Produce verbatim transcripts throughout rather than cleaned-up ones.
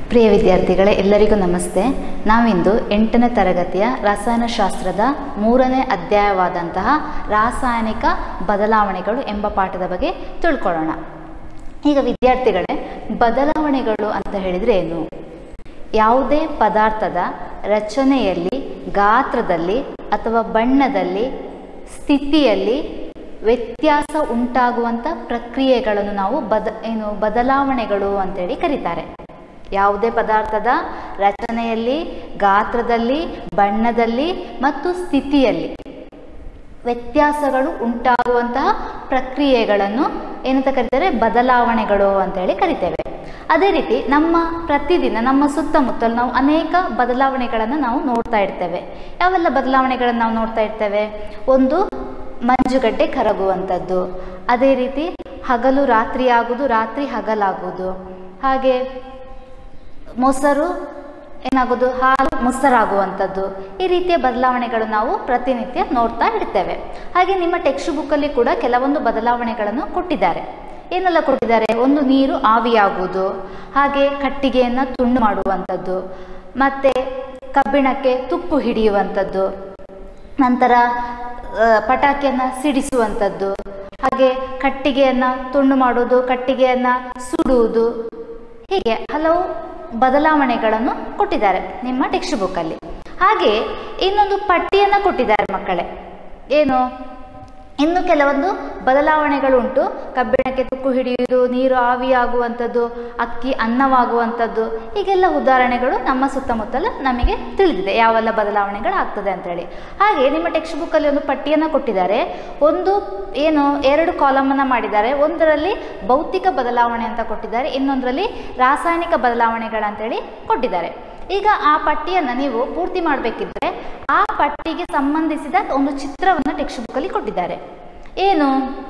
ಪ್ರಿಯ ವಿದ್ಯಾರ್ಥಿಗಳೇ, ಎಲ್ಲರಿಗೂ ನಮಸ್ತೆ. ನಾವಿಂದು ಎಂಟನೇ ತರಗತಿಯ ರಸಾಯನಶಾಸ್ತ್ರದ ಮೂರನೇ ಅಧ್ಯಾಯವಾದಂತಹ ರಾಸಾಯನಿಕ ಬದಲಾವಣೆಗಳು ಎಂಬ ಪಾಠದ ಬಗ್ಗೆ ತಿಳ್ಕೊಳ್ಳೋಣ. ಈಗ ವಿದ್ಯಾರ್ಥಿಗಳೇ, ಬದಲಾವಣೆಗಳು ಅಂತ ಹೇಳಿದರೆ ಏನು? ಯಾವುದೇ ಪದಾರ್ಥದ ರಚನೆಯಲ್ಲಿ, ಗಾತ್ರದಲ್ಲಿ ಅಥವಾ ಬಣ್ಣದಲ್ಲಿ, ಸ್ಥಿತಿಯಲ್ಲಿ ವ್ಯತ್ಯಾಸ ಉಂಟಾಗುವಂಥ ಪ್ರಕ್ರಿಯೆಗಳನ್ನು ನಾವು ಬದ ಏನು ಬದಲಾವಣೆಗಳು ಅಂತೇಳಿ ಕರೀತಾರೆ. ಯಾವುದೇ ಪದಾರ್ಥದ ರಚನೆಯಲ್ಲಿ, ಗಾತ್ರದಲ್ಲಿ, ಬಣ್ಣದಲ್ಲಿ ಮತ್ತು ಸ್ಥಿತಿಯಲ್ಲಿ ವ್ಯತ್ಯಾಸಗಳು ಉಂಟಾಗುವಂತಹ ಪ್ರಕ್ರಿಯೆಗಳನ್ನು ಏನಂತ ಕರೀತಾರೆ? ಬದಲಾವಣೆಗಳು ಅಂತೇಳಿ ಕರಿತೇವೆ. ಅದೇ ರೀತಿ ನಮ್ಮ ಪ್ರತಿದಿನ ನಮ್ಮ ಸುತ್ತಮುತ್ತಲು ನಾವು ಅನೇಕ ಬದಲಾವಣೆಗಳನ್ನು ನಾವು ನೋಡ್ತಾ ಇರ್ತೇವೆ. ಯಾವೆಲ್ಲ ಬದಲಾವಣೆಗಳನ್ನು ನಾವು ನೋಡ್ತಾ ಇರ್ತೇವೆ? ಒಂದು, ಮಂಜುಗಡ್ಡೆ ಕರಗುವಂಥದ್ದು. ಅದೇ ರೀತಿ ಹಗಲು ರಾತ್ರಿ ಆಗುವುದು, ರಾತ್ರಿ ಹಗಲಾಗುವುದು. ಹಾಗೆ ಮೊಸರು ಏನಾಗೋದು, ಹಾಲು ಮೊಸರಾಗುವಂಥದ್ದು. ಈ ರೀತಿಯ ಬದಲಾವಣೆಗಳು ನಾವು ಪ್ರತಿನಿತ್ಯ ನೋಡ್ತಾ ಇರ್ತೇವೆ. ಹಾಗೆ ನಿಮ್ಮ ಟೆಕ್ಸ್ಟ್ ಬುಕ್ಕಲ್ಲಿ ಕೂಡ ಕೆಲವೊಂದು ಬದಲಾವಣೆಗಳನ್ನು ಕೊಟ್ಟಿದ್ದಾರೆ. ಏನೆಲ್ಲ ಕೊಟ್ಟಿದ್ದಾರೆ? ಒಂದು, ನೀರು ಆವಿಯಾಗುವುದು, ಹಾಗೆ ಕಟ್ಟಿಗೆಯನ್ನು ತುಂಡು ಮಾಡುವಂಥದ್ದು, ಮತ್ತು ಕಬ್ಬಿಣಕ್ಕೆ ತುಕ್ಕು ಹಿಡಿಯುವಂಥದ್ದು, ನಂತರ ಪಟಾಕಿಯನ್ನು ಸಿಡಿಸುವಂಥದ್ದು, ಹಾಗೆ ಕಟ್ಟಿಗೆಯನ್ನು ತುಂಡು ಮಾಡುವುದು, ಕಟ್ಟಿಗೆಯನ್ನು ಸುಡುವುದು. ಹೀಗೆ ಹಲವು ಬದಲಾವಣೆಗಳನ್ನು ಕೊಟ್ಟಿದ್ದಾರೆ ನಿಮ್ಮ ಟೆಕ್ಸ್ಟ್ ಬುಕ್ಕಲ್ಲಿ. ಹಾಗೆ ಇನ್ನೊಂದು ಪಟ್ಟಿಯನ್ನು ಕೊಟ್ಟಿದ್ದಾರೆ ಮಕ್ಕಳೇ. ಏನು? ಇನ್ನು ಕೆಲವೊಂದು ಬದಲಾವಣೆಗಳು ಉಂಟು. ಕಬ್ಬಿಣಕ್ಕೆ ತುಕ್ಕು ಹಿಡಿಯುವುದು, ನೀರು ಆವಿಯಾಗುವಂಥದ್ದು, ಅಕ್ಕಿ ಅನ್ನವಾಗುವಂಥದ್ದು. ಹೀಗೆಲ್ಲ ಉದಾಹರಣೆಗಳು ನಮ್ಮ ಸುತ್ತಮುತ್ತಲು ನಮಗೆ ತಿಳಿದಿದೆ, ಯಾವೆಲ್ಲ ಬದಲಾವಣೆಗಳು ಆಗ್ತದೆ ಅಂತೇಳಿ. ಹಾಗೆ ನಿಮ್ಮ ಟೆಕ್ಸ್ಟ್ ಬುಕ್ಕಲ್ಲಿ ಒಂದು ಪಟ್ಟಿಯನ್ನು ಕೊಟ್ಟಿದ್ದಾರೆ. ಒಂದು ಏನು ಎರಡು ಕಾಲಮನ್ನು ಮಾಡಿದ್ದಾರೆ. ಒಂದರಲ್ಲಿ ಭೌತಿಕ ಬದಲಾವಣೆ ಅಂತ ಕೊಟ್ಟಿದ್ದಾರೆ, ಇನ್ನೊಂದರಲ್ಲಿ ರಾಸಾಯನಿಕ ಬದಲಾವಣೆಗಳಂತೇಳಿ ಕೊಟ್ಟಿದ್ದಾರೆ. ಈಗ ಆ ಪಟ್ಟಿಯನ್ನು ನೀವು ಪೂರ್ತಿ ಮಾಡಬೇಕಿದ್ರೆ ಆ ಪಟ್ಟಿಗೆ ಸಂಬಂಧಿಸಿದ ಒಂದು ಚಿತ್ರವನ್ನು ಟೆಕ್ಸ್ಟ್ ಬುಕ್ಕಲ್ಲಿ ಕೊಟ್ಟಿದ್ದಾರೆ. ಏನು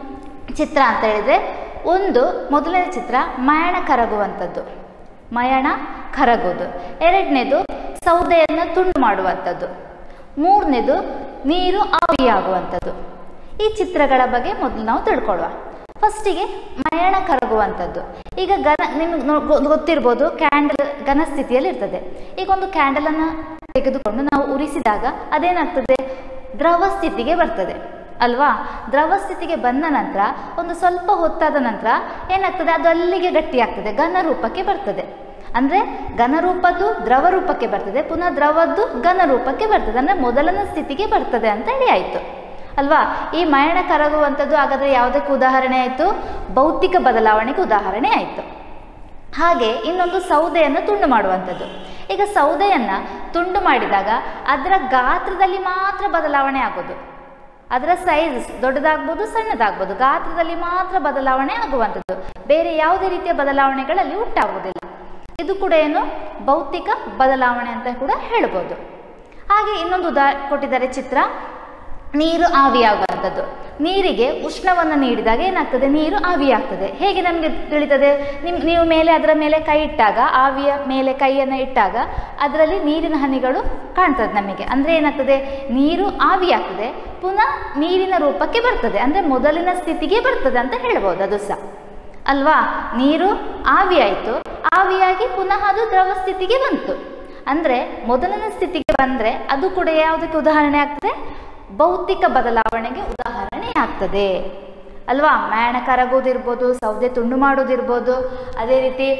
ಚಿತ್ರ ಅಂತ ಹೇಳಿದರೆ, ಒಂದು ಮೊದಲನೇ ಚಿತ್ರ ಮಯಣ ಕರಗುವಂಥದ್ದು, ಮಯಣ ಕರಗೋದು. ಎರಡನೇದು ಸೌದೆಯನ್ನು ತುಂಡು ಮಾಡುವಂಥದ್ದು. ಮೂರನೇದು ನೀರು ಆವಿಯಾಗುವಂಥದ್ದು. ಈ ಚಿತ್ರಗಳ ಬಗ್ಗೆ ಮೊದಲು ನಾವು ತಿಳ್ಕೊಳ್ಳುವ. ಫಸ್ಟಿಗೆ ಮಯಣ ಕರಗುವಂಥದ್ದು. ಈಗ ಘನ ನಿಮ್ಗೆ ಗೊತ್ತಿರ್ಬೋದು, ಕ್ಯಾಂಡಲ್ ಘನ ಸ್ಥಿತಿಯಲ್ಲಿ ಇರ್ತದೆ. ಈಗ ಒಂದು ಕ್ಯಾಂಡಲನ್ನು ತೆಗೆದುಕೊಂಡು ನಾವು ಉರಿಸಿದಾಗ ಅದೇನಾಗ್ತದೆ? ದ್ರವ ಸ್ಥಿತಿಗೆ ಬರ್ತದೆ ಅಲ್ವಾ? ದ್ರವ ಸ್ಥಿತಿಗೆ ಬಂದ ನಂತರ ಒಂದು ಸ್ವಲ್ಪ ಹೊತ್ತಾದ ನಂತರ ಏನಾಗ್ತದೆ? ಅದು ಅಲ್ಲಿಗೆ ಗಟ್ಟಿಯಾಗ್ತದೆ, ಘನ ರೂಪಕ್ಕೆ ಬರ್ತದೆ. ಅಂದರೆ ಘನ ರೂಪದ್ದು ದ್ರವ ರೂಪಕ್ಕೆ ಬರ್ತದೆ, ಪುನಃ ದ್ರವದ್ದು ಘನ ರೂಪಕ್ಕೆ ಬರ್ತದೆ. ಅಂದರೆ ಮೊದಲನೇ ಸ್ಥಿತಿಗೆ ಬರ್ತದೆ ಅಂತ ಹೇಳಿ ಆಯಿತು ಅಲ್ವಾ? ಈ ಮಯಣ ಕರಗುವಂಥದ್ದು ಹಾಗಾದರೆ ಯಾವುದಕ್ಕೆ ಉದಾಹರಣೆ ಆಯಿತು? ಭೌತಿಕ ಬದಲಾವಣೆಗೆ ಉದಾಹರಣೆ ಆಯಿತು. ಹಾಗೆ ಇನ್ನೊಂದು ಸೌದೆಯನ್ನು ತುಂಡು ಮಾಡುವಂಥದ್ದು. ಈಗ ಸೌದೆಯನ್ನು ತುಂಡು ಮಾಡಿದಾಗ ಅದರ ಗಾತ್ರದಲ್ಲಿ ಮಾತ್ರ ಬದಲಾವಣೆ ಆಗೋದು. ಅದರ ಸೈಜ್ ದೊಡ್ಡದಾಗ್ಬೋದು, ಸಣ್ಣದಾಗ್ಬೋದು, ಗಾತ್ರದಲ್ಲಿ ಮಾತ್ರ ಬದಲಾವಣೆ ಆಗುವಂಥದ್ದು. ಬೇರೆ ಯಾವುದೇ ರೀತಿಯ ಬದಲಾವಣೆಗಳಲ್ಲಿ ಉಂಟಾಗುವುದಿಲ್ಲ. ಇದು ಕೂಡ ಏನು? ಭೌತಿಕ ಬದಲಾವಣೆ ಅಂತ ಕೂಡ ಹೇಳ್ಬೋದು. ಹಾಗೆ ಇನ್ನೊಂದು ಉದಾ ಕೊಟ್ಟಿದ್ದಾರೆ ಚಿತ್ರ, ನೀರು ಆವಿಯಾಗುವಂಥದ್ದು. ನೀರಿಗೆ ಉಷ್ಣವನ್ನು ನೀಡಿದಾಗ ಏನಾಗ್ತದೆ? ನೀರು ಆವಿಯಾಗ್ತದೆ. ಹೇಗೆ ನಮಗೆ ತಿಳಿತದೆ? ನಿಮ್ ನೀವು ಮೇಲೆ ಅದರ ಮೇಲೆ ಕೈ ಇಟ್ಟಾಗ, ಆವಿಯ ಮೇಲೆ ಕೈಯನ್ನು ಇಟ್ಟಾಗ ಅದರಲ್ಲಿ ನೀರಿನ ಹನಿಗಳು ಕಾಣ್ತದೆ ನಮಗೆ. ಅಂದರೆ ಏನಾಗ್ತದೆ? ನೀರು ಆವಿಯಾಗ್ತದೆ, ಪುನಃ ನೀರಿನ ರೂಪಕ್ಕೆ ಬರ್ತದೆ. ಅಂದರೆ ಮೊದಲಿನ ಸ್ಥಿತಿಗೆ ಬರ್ತದೆ ಅಂತ ಹೇಳ್ಬೋದು ಅದು ಸಹ ಅಲ್ವಾ? ನೀರು ಆವಿಯಾಯಿತು, ಆವಿಯಾಗಿ ಪುನಃ ಅದು ದ್ರವ ಸ್ಥಿತಿಗೆ ಬಂತು. ಅಂದರೆ ಮೊದಲಿನ ಸ್ಥಿತಿಗೆ ಬಂದರೆ ಅದು ಕೂಡ ಯಾವುದಕ್ಕೆ ಉದಾಹರಣೆ ಆಗ್ತದೆ? ಭೌತಿಕ ಬದಲಾವಣೆಗೆ ಉದಾಹರಣೆ ಆಗ್ತದೆ ಅಲ್ವಾ? ಮಯಣ ಕರಗೋದಿರ್ಬೋದು, ಸೌದೆ ತುಂಡು ಮಾಡೋದಿರ್ಬೋದು, ಅದೇ ರೀತಿ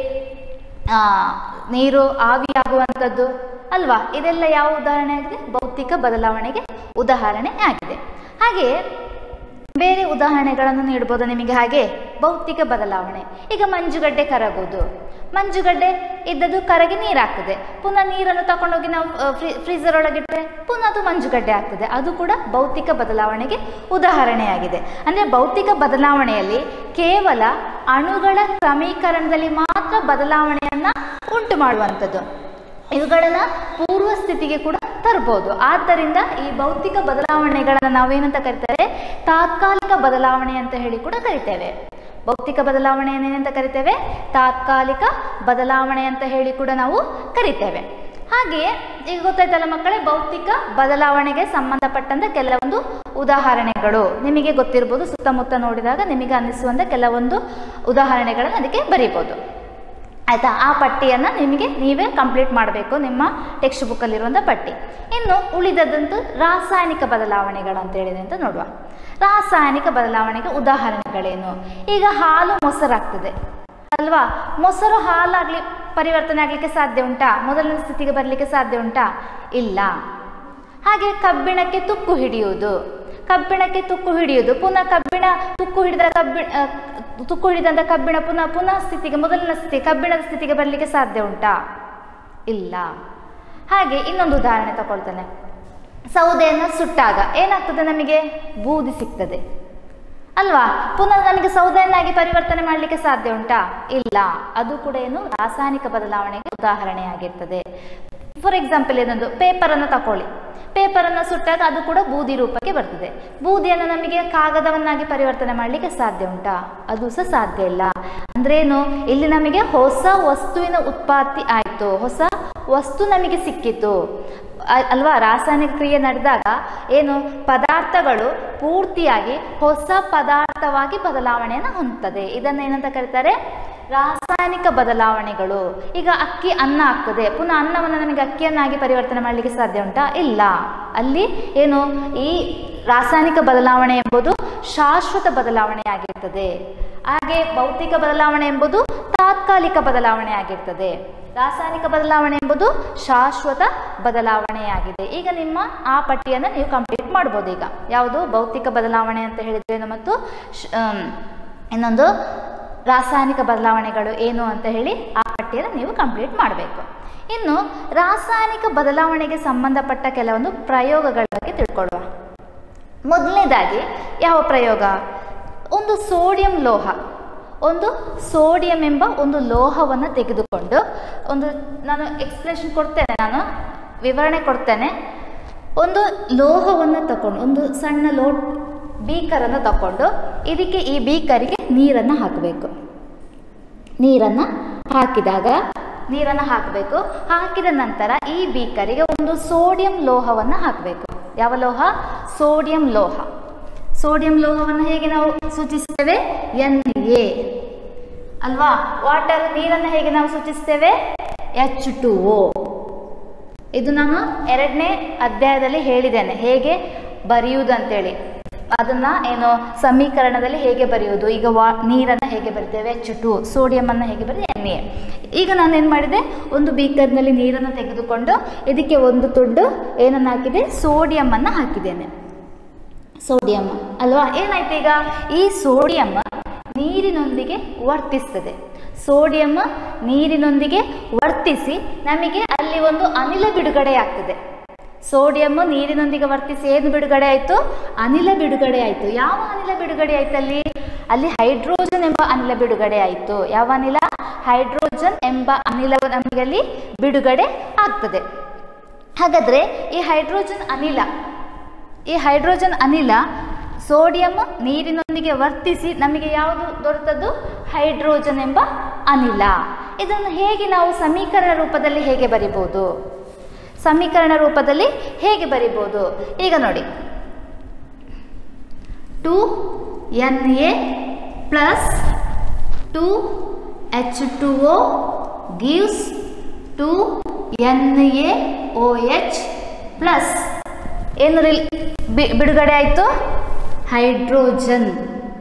ನೀರು ಆವಿಯಾಗುವಂಥದ್ದು ಅಲ್ವಾ? ಇದೆಲ್ಲ ಯಾವ ಉದಾಹರಣೆ ಆಗಿದೆ? ಭೌತಿಕ ಬದಲಾವಣೆಗೆ ಉದಾಹರಣೆ ಆಗಿದೆ. ಹಾಗೆ ಬೇರೆ ಉದಾಹರಣೆಗಳನ್ನು ನೀಡ್ಬೋದು ನಿಮಗೆ. ಹಾಗೆ ಭೌತಿಕ ಬದಲಾವಣೆ, ಈಗ ಮಂಜುಗಡ್ಡೆ ಕರಗೋದು. ಮಂಜುಗಡ್ಡೆ ಇದ್ದದ್ದು ಕರಗಿ ನೀರಾಗ್ತದೆ, ಪುನಃ ನೀರನ್ನು ತಗೊಂಡೋಗಿ ನಾವು ಫ್ರೀ ಫ್ರೀಸರ್ ಒಳಗಿಟ್ಟರೆ ಪುನಃ ಅದು ಮಂಜುಗಡ್ಡೆ ಆಗ್ತದೆ. ಅದು ಕೂಡ ಭೌತಿಕ ಬದಲಾವಣೆಗೆ ಉದಾಹರಣೆಯಾಗಿದೆ. ಅಂದರೆ ಭೌತಿಕ ಬದಲಾವಣೆಯಲ್ಲಿ ಕೇವಲ ಅಣುಗಳ ಕ್ರಮೀಕರಣದಲ್ಲಿ ಮಾತ್ರ ಬದಲಾವಣೆಯನ್ನು ಉಂಟು ಮಾಡುವಂಥದ್ದು. ಇವುಗಳನ್ನು ಪೂರ್ವ ಸ್ಥಿತಿಗೆ ಕೂಡ ತರ್ಬೋದು. ಆದ್ದರಿಂದ ಈ ಭೌತಿಕ ಬದಲಾವಣೆಗಳನ್ನು ನಾವೇನಂತ ಕರಿತೇವೆ? ತಾತ್ಕಾಲಿಕ ಬದಲಾವಣೆ ಅಂತ ಹೇಳಿ ಕೂಡ ಕರಿತೇವೆ. ಭೌತಿಕ ಬದಲಾವಣೆಯನ್ನು ಏನಂತ ಕರಿತೇವೆ? ತಾತ್ಕಾಲಿಕ ಬದಲಾವಣೆ ಅಂತ ಹೇಳಿ ಕೂಡ ನಾವು ಕರಿತೇವೆ. ಹಾಗೆಯೇ ಈಗ ಗೊತ್ತಾಯ್ತಲ್ಲ ಮಕ್ಕಳೇ, ಭೌತಿಕ ಬದಲಾವಣೆಗೆ ಸಂಬಂಧಪಟ್ಟಂತ ಕೆಲವೊಂದು ಉದಾಹರಣೆಗಳು ನಿಮಗೆ ಗೊತ್ತಿರ್ಬೋದು. ಸುತ್ತಮುತ್ತ ನೋಡಿದಾಗ ನಿಮಗೆ ಅನ್ನಿಸುವಂಥ ಕೆಲವೊಂದು ಉದಾಹರಣೆಗಳನ್ನು ಅದಕ್ಕೆ ಬರೀಬೋದು. ಆಯಿತಾ. ಆ ಪಟ್ಟಿಯನ್ನು ನಿಮಗೆ ನೀವೇ ಕಂಪ್ಲೀಟ್ ಮಾಡಬೇಕು, ನಿಮ್ಮ ಟೆಕ್ಸ್ಟ್ ಬುಕ್ಕಲ್ಲಿರುವಂಥ ಪಟ್ಟಿ. ಇನ್ನು ಉಳಿದದಂತೂ ರಾಸಾಯನಿಕ ಬದಲಾವಣೆಗಳು ಅಂತ ಹೇಳಿದೆ ಅಂತ ನೋಡುವ. ರಾಸಾಯನಿಕ ಬದಲಾವಣೆಗೆ ಉದಾಹರಣೆಗಳೇನು? ಈಗ ಹಾಲು ಮೊಸರಾಗ್ತದೆ ಅಲ್ವಾ, ಮೊಸರು ಹಾಲಾಗಲಿ ಪರಿವರ್ತನೆ ಆಗಲಿಕ್ಕೆ ಸಾಧ್ಯ ಉಂಟಾ? ಮೊದಲನೇ ಸ್ಥಿತಿಗೆ ಬರಲಿಕ್ಕೆ ಸಾಧ್ಯ ಉಂಟಾ? ಇಲ್ಲ. ಹಾಗೆ ಕಬ್ಬಿಣಕ್ಕೆ ತುಕ್ಕು ಹಿಡಿಯುವುದು, ಕಬ್ಬಿಣಕ್ಕೆ ತುಕ್ಕು ಹಿಡಿಯುವುದು ಪುನಃ ಕಬ್ಬಿಣ ತುಕ್ಕು ಹಿಡಿದ ಕಬ್ಬಿ ತುಕ್ಕು ಹಿಡಿದಂಥ ಕಬ್ಬಿಣ ಪುನಃ ಪುನಃ ಸ್ಥಿತಿಗೆ ಮೊದಲನೇ ಸ್ಥಿತಿ ಕಬ್ಬಿಣದ ಸ್ಥಿತಿಗೆ ಬರಲಿಕ್ಕೆ ಸಾಧ್ಯ ಉಂಟಾ? ಇಲ್ಲ. ಹಾಗೆ ಇನ್ನೊಂದು ಉದಾಹರಣೆ ತಗೊಳ್ತಾನೆ. ಸೌದೆಯನ್ನು ಸುಟ್ಟಾಗ ಏನಾಗ್ತದೆ? ನಮಗೆ ಬೂದಿ ಸಿಗ್ತದೆ ಅಲ್ವಾ. ಪುನಃ ನಮಗೆ ಸೌದೆಯನ್ನಾಗಿ ಪರಿವರ್ತನೆ ಮಾಡಲಿಕ್ಕೆ ಸಾಧ್ಯ ಉಂಟಾ? ಇಲ್ಲ. ಅದು ಕೂಡ ಏನು? ರಾಸಾಯನಿಕ ಬದಲಾವಣೆಗೆ ಉದಾಹರಣೆಯಾಗಿರ್ತದೆ. ಫಾರ್ ಎಕ್ಸಾಂಪಲ್ ಏನೊಂದು ಪೇಪರನ್ನು ತಗೊಳ್ಳಿ, ಪೇಪರನ್ನು ಸುಟ್ಟಾಗ ಅದು ಕೂಡ ಬೂದಿ ರೂಪಕ್ಕೆ ಬರ್ತದೆ. ಬೂದಿಯನ್ನು ನಮಗೆ ಕಾಗದವನ್ನಾಗಿ ಪರಿವರ್ತನೆ ಮಾಡಲಿಕ್ಕೆ ಸಾಧ್ಯ ಉಂಟಾ? ಅದು ಸಹ ಸಾಧ್ಯ ಇಲ್ಲ. ಅಂದ್ರೇನು? ಇಲ್ಲಿ ನಮಗೆ ಹೊಸ ವಸ್ತುವಿನ ಉತ್ಪತ್ತಿ ಆಯಿತು, ಹೊಸ ವಸ್ತು ನಮಗೆ ಸಿಕ್ಕಿತು ಅಲ್ವಾ. ರಾಸಾಯನಿಕ ಕ್ರಿಯೆ ನಡೆದಾಗ ಏನು ಪದಾರ್ಥಗಳು ಪೂರ್ತಿಯಾಗಿ ಹೊಸ ಪದಾರ್ಥವಾಗಿ ಬದಲಾವಣೆಯನ್ನು ಹೊಂದುತ್ತದೆ. ಇದನ್ನು ಏನಂತ ಕರೀತಾರೆ? ರಾಸಾಯನಿಕ ಬದಲಾವಣೆಗಳು. ಈಗ ಅಕ್ಕಿ ಅನ್ನ ಆಗ್ತದೆ, ಪುನಃ ಅನ್ನವನ್ನು ನಮಗೆ ಅಕ್ಕಿಯನ್ನಾಗಿ ಪರಿವರ್ತನೆ ಮಾಡಲಿಕ್ಕೆ ಸಾಧ್ಯ ಉಂಟಾ? ಇಲ್ಲ. ಅಲ್ಲಿ ಏನು? ಈ ರಾಸಾಯನಿಕ ಬದಲಾವಣೆ ಎಂಬುದು ಶಾಶ್ವತ ಬದಲಾವಣೆ ಆಗಿರ್ತದೆ. ಹಾಗೆ ಭೌತಿಕ ಬದಲಾವಣೆ ಎಂಬುದು ತಾತ್ಕಾಲಿಕ ಬದಲಾವಣೆ ಆಗಿರ್ತದೆ. ರಾಸಾಯನಿಕ ಬದಲಾವಣೆ ಎಂಬುದು ಶಾಶ್ವತ ಬದಲಾವಣೆಯಾಗಿದೆ. ಈಗ ನಿಮ್ಮ ಆ ಪಟ್ಟಿಯನ್ನು ನೀವು ಕಂಪ್ಲೀಟ್ ಮಾಡ್ಬೋದು. ಈಗ ಯಾವುದು? ಭೌತಿಕ ಬದಲಾವಣೆ ಅಂತ ಹೇಳಿದ್ರೇನು ಮತ್ತು ಇನ್ನೊಂದು ರಾಸಾಯನಿಕ ಬದಲಾವಣೆಗಳು ಏನು ಅಂತ ಹೇಳಿ ಆ ಪಟ್ಟಿಯನ್ನು ನೀವು ಕಂಪ್ಲೀಟ್ ಮಾಡಬೇಕು. ಇನ್ನು ರಾಸಾಯನಿಕ ಬದಲಾವಣೆಗೆ ಸಂಬಂಧಪಟ್ಟ ಕೆಲವೊಂದು ಪ್ರಯೋಗಗಳ ಬಗ್ಗೆ ತಿಳ್ಕೊಳ್ಳುವ. ಮೊದಲನೇದಾಗಿ ಯಾವ ಪ್ರಯೋಗ? ಒಂದು ಸೋಡಿಯಂ ಲೋಹ, ಒಂದು ಸೋಡಿಯಂ ಎಂಬ ಒಂದು ಲೋಹವನ್ನು ತೆಗೆದುಕೊಂಡು, ಒಂದು ನಾನು ಎಕ್ಸ್ಪ್ಲೇಷನ್ ಕೊಡ್ತೇನೆ, ನಾನು ವಿವರಣೆ ಕೊಡ್ತೇನೆ. ಒಂದು ಲೋಹವನ್ನು ತಗೊಂಡು, ಒಂದು ಸಣ್ಣ ಲೋ ಬೀಕರನ್ನು ತಗೊಂಡು ಇದಕ್ಕೆ ಈ ಬೀಕರಿಗೆ ನೀರನ್ನು ಹಾಕಬೇಕು. ನೀರನ್ನು ಹಾಕಿದಾಗ ನೀರನ್ನು ಹಾಕಬೇಕು. ಹಾಕಿದ ನಂತರ ಈ ಬೀಕರಿಗೆ ಒಂದು ಸೋಡಿಯಂ ಲೋಹವನ್ನು ಹಾಕಬೇಕು. ಯಾವ ಲೋಹ? ಸೋಡಿಯಂ ಲೋಹ. ಸೋಡಿಯಂ ಲೋಹವನ್ನು ಹೇಗೆ ನಾವು ಸೂಚಿಸ್ತೇವೆ? ಎನ್ ಎ ಅಲ್ವಾ. ವಾಟರ್ ನೀರನ್ನು ಹೇಗೆ ನಾವು ಸೂಚಿಸ್ತೇವೆ? ಎಚ್ ಟು ಓ. ಇದು ನಾನು ಎರಡನೇ ಅಧ್ಯಾಯದಲ್ಲಿ ಹೇಳಿದ್ದೇನೆ ಹೇಗೆ ಬರೆಯುವುದು ಅಂತೇಳಿ. ಅದನ್ನ ಏನು ಸಮೀಕರಣದಲ್ಲಿ ಹೇಗೆ ಬರೆಯುವುದು, ಈಗ ವಾ ನೀರನ್ನು ಹೇಗೆ ಬರಿತೇವೆ? H two. ಸೋಡಿಯಮನ್ನು ಹೇಗೆ ಬರೀ? N A. ಈಗ ನಾನು ಏನು ಮಾಡಿದೆ? ಒಂದು ಬೀಕರ್ನಲ್ಲಿ ನೀರನ್ನು ತೆಗೆದುಕೊಂಡು ಇದಕ್ಕೆ ಒಂದು ತುಂಡು ಏನನ್ನು ಹಾಕಿದೆ? ಸೋಡಿಯಮನ್ನು ಹಾಕಿದ್ದೇನೆ. ಸೋಡಿಯಂ ಅಲ್ವಾ. ಏನಾಯ್ತು ಈಗ? ಈ ಸೋಡಿಯಂ ನೀರಿನೊಂದಿಗೆ ವರ್ತಿಸ್ತದೆ. ಸೋಡಿಯಂ ನೀರಿನೊಂದಿಗೆ ವರ್ತಿಸಿ ನಮಗೆ ಅಲ್ಲಿ ಒಂದು ಅನಿಲ ಬಿಡುಗಡೆ ಆಗ್ತದೆ. ಸೋಡಿಯಂ ನೀರಿನೊಂದಿಗೆ ವರ್ತಿಸಿ ಏನು ಬಿಡುಗಡೆ ಆಯಿತು? ಅನಿಲ ಬಿಡುಗಡೆ ಆಯಿತು. ಯಾವ ಅನಿಲ ಬಿಡುಗಡೆ ಆಯ್ತು? ಅಲ್ಲಿ ಅಲ್ಲಿ ಹೈಡ್ರೋಜನ್ ಎಂಬ ಅನಿಲ ಬಿಡುಗಡೆ ಆಯಿತು. ಯಾವ ಅನಿಲ? ಹೈಡ್ರೋಜನ್ ಎಂಬ ಅನಿಲ ನಮಗೆ ಅಲ್ಲಿ ಬಿಡುಗಡೆ ಆಗ್ತದೆ. ಹಾಗಾದರೆ ಈ ಹೈಡ್ರೋಜನ್ ಅನಿಲ ಈ ಹೈಡ್ರೋಜನ್ ಅನಿಲ ಸೋಡಿಯಂ ನೀರಿನೊಂದಿಗೆ ವರ್ತಿಸಿ ನಮಗೆ ಯಾವುದು ದೊರೆತದ್ದು? ಹೈಡ್ರೋಜನ್ ಎಂಬ ಅನಿಲ. ಇದನ್ನು ಹೇಗೆ ನಾವು ಸಮೀಕರಣ ರೂಪದಲ್ಲಿ ಹೇಗೆ ಬರಿಬೋದು? ಸಮೀಕರಣ ರೂಪದಲ್ಲಿ ಹೇಗೆ ಬರಿಬೋದು? ಈಗ ನೋಡಿ, two N A plus two H two O gives two N A O H plus ಏನು ಬಿಡುಗಡೆ ಆಯಿತು? ಹೈಡ್ರೋಜನ್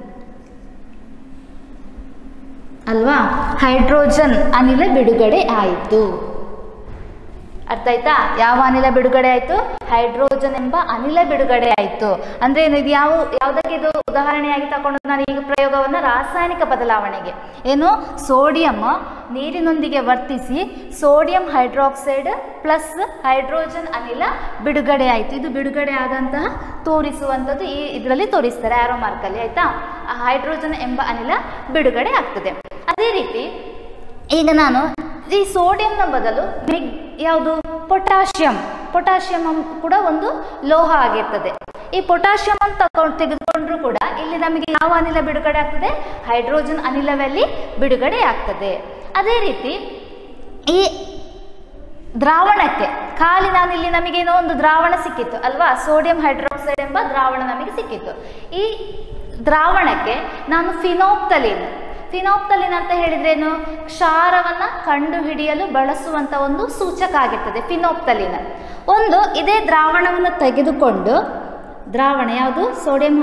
ಅಲ್ವಾ. ಹೈಡ್ರೋಜನ್ ಅನಿಲ ಬಿಡುಗಡೆ ಆಯಿತು. ಅರ್ಥ ಆಯ್ತಾ? ಯಾವ ಅನಿಲ ಬಿಡುಗಡೆ ಆಯಿತು? ಹೈಡ್ರೋಜನ್ ಎಂಬ ಅನಿಲ ಬಿಡುಗಡೆ ಆಯಿತು. ಅಂದ್ರೆ ಏನು? ಇದು ಯಾವ ಯಾವುದಕ್ಕೆ ಇದು ಉದಾಹರಣೆಯಾಗಿ ತಗೊಂಡು ನಾನು ಈಗ ಪ್ರಯೋಗವನ್ನು ರಾಸಾಯನಿಕ ಬದಲಾವಣೆಗೆ ಏನು ಸೋಡಿಯಂ ನೀರಿನೊಂದಿಗೆ ವರ್ತಿಸಿ ಸೋಡಿಯಂ ಹೈಡ್ರಾಕ್ಸೈಡ್ ಪ್ಲಸ್ ಹೈಡ್ರೋಜನ್ ಅನಿಲ ಬಿಡುಗಡೆ ಆಯಿತು. ಇದು ಬಿಡುಗಡೆ ಆದಂತಹ ತೋರಿಸುವಂಥದ್ದು ಈ ಇದರಲ್ಲಿ ತೋರಿಸ್ತಾರೆ ಆರೋ ಮಾರ್ಕಲ್ಲಿ. ಆಯಿತಾ? ಹೈಡ್ರೋಜನ್ ಎಂಬ ಅನಿಲ ಬಿಡುಗಡೆ ಆಗ್ತದೆ. ಅದೇ ರೀತಿ ಈಗ ನಾನು ಈ ಸೋಡಿಯಂನ ಬದಲು ಮೆಗ್ ಯಾವುದು ಪೊಟ್ಯಾಷಿಯಂ ಪೊಟ್ಯಾಷಿಯಂ ಕೂಡ ಒಂದು ಲೋಹ ಆಗಿರ್ತದೆ. ಈ ಪೊಟ್ಯಾಷಿಯಂ ಅಂತ ತಗೊಂಡು ತೆಗೆದುಕೊಂಡ್ರೂ ಕೂಡ ಇಲ್ಲಿ ನಮಗೆ ಯಾವ ಅನಿಲ ಬಿಡುಗಡೆ ಆಗ್ತದೆ? ಹೈಡ್ರೋಜನ್ ಅನಿಲದಲ್ಲಿ ಬಿಡುಗಡೆ ಆಗ್ತದೆ. ಅದೇ ರೀತಿ ಈ ದ್ರಾವಣಕ್ಕೆ ಖಾಲಿ ನಾನು ಇಲ್ಲಿ ನಮಗೇನೋ ಒಂದು ದ್ರಾವಣ ಸಿಕ್ಕಿತ್ತು ಅಲ್ವಾ, ಸೋಡಿಯಂ ಹೈಡ್ರಾಕ್ಸೈಡ್ ಎಂಬ ದ್ರಾವಣ ನಮಗೆ ಸಿಕ್ಕಿತ್ತು. ಈ ದ್ರಾವಣಕ್ಕೆ ನಾನು ಫಿನೋಪ್ತಲೀನ್ ಫಿನಾಪ್ತಲಿನ್ ಅಂತ ಹೇಳಿದ್ರೇನು? ಕ್ಷಾರವನ್ನು ಕಂಡುಹಿಡಿಯಲು ಬಳಸುವಂಥ ಒಂದು ಸೂಚಕ ಆಗಿರ್ತದೆ ಫಿನಾಪ್ತಲಿನ್. ಒಂದು ಇದೇ ದ್ರಾವಣವನ್ನು ತೆಗೆದುಕೊಂಡು, ದ್ರಾವಣ ಯಾವುದು? ಸೋಡಿಯಂ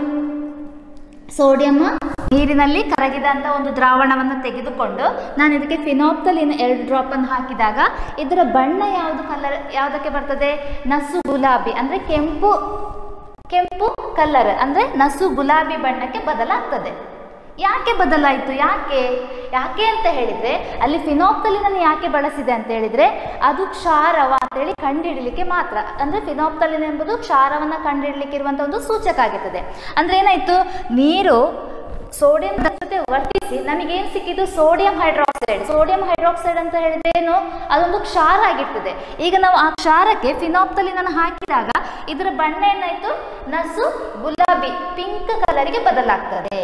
ಸೋಡಿಯಂ ನೀರಿನಲ್ಲಿ ಕರಗಿದಂಥ ಒಂದು ದ್ರಾವಣವನ್ನು ತೆಗೆದುಕೊಂಡು ನಾನು ಇದಕ್ಕೆ ಫಿನಾಪ್ತಲಿನ್ ಎರಡು ಡ್ರಾಪನ್ನು ಹಾಕಿದಾಗ ಇದರ ಬಣ್ಣ ಯಾವುದು ಕಲರ್ ಯಾವುದಕ್ಕೆ ಬರ್ತದೆ? ನಸು ಗುಲಾಬಿ, ಅಂದರೆ ಕೆಂಪು ಕೆಂಪು ಕಲರ್, ಅಂದರೆ ನಸು ಗುಲಾಬಿ ಬಣ್ಣಕ್ಕೆ ಬದಲಾಗ್ತದೆ. ಯಾಕೆ ಬದಲಾಯಿತು? ಯಾಕೆ ಯಾಕೆ ಅಂತ ಹೇಳಿದರೆ, ಅಲ್ಲಿ ಫಿನಾಪ್ತಲಿನನ್ನು ಯಾಕೆ ಬಳಸಿದೆ ಅಂತ ಹೇಳಿದರೆ ಅದು ಕ್ಷಾರವ ಅಂತೇಳಿ ಕಂಡುಹಿಡಲಿಕ್ಕೆ ಮಾತ್ರ. ಅಂದರೆ ಫಿನಾಪ್ತಲಿನ್ ಎಂಬುದು ಕ್ಷಾರವನ್ನು ಕಂಡುಹಿಡಲಿಕ್ಕೆ ಇರುವಂಥ ಒಂದು ಸೂಚಕ ಆಗಿರ್ತದೆ. ಅಂದರೆ ಏನಾಯಿತು, ನೀರು ಸೋಡಿಯಂ ಜೊತೆ ವರ್ತಿಸಿ ನಮಗೇನು ಸಿಕ್ಕಿದ್ದು? Sodium hydroxide. ಸೋಡಿಯಂ ಹೈಡ್ರಾಕ್ಸೈಡ್ ಅಂತ ಹೇಳಿದ್ರೆ ಏನು? ಅದೊಂದು ಕ್ಷಾರ ಆಗಿರ್ತದೆ. ಈಗ ನಾವು ಆ ಕ್ಷಾರಕ್ಕೆ ಫಿನಾಪ್ತಲಿನ್ ಅನ್ನು ಹಾಕಿದಾಗ ಇದರ ಬಣ್ಣ ಏನಾಯಿತು? ನಸು ಗುಲಾಬಿ ಪಿಂಕ್ ಕಲರ್ಗೆ ಬದಲಾಗ್ತದೆ.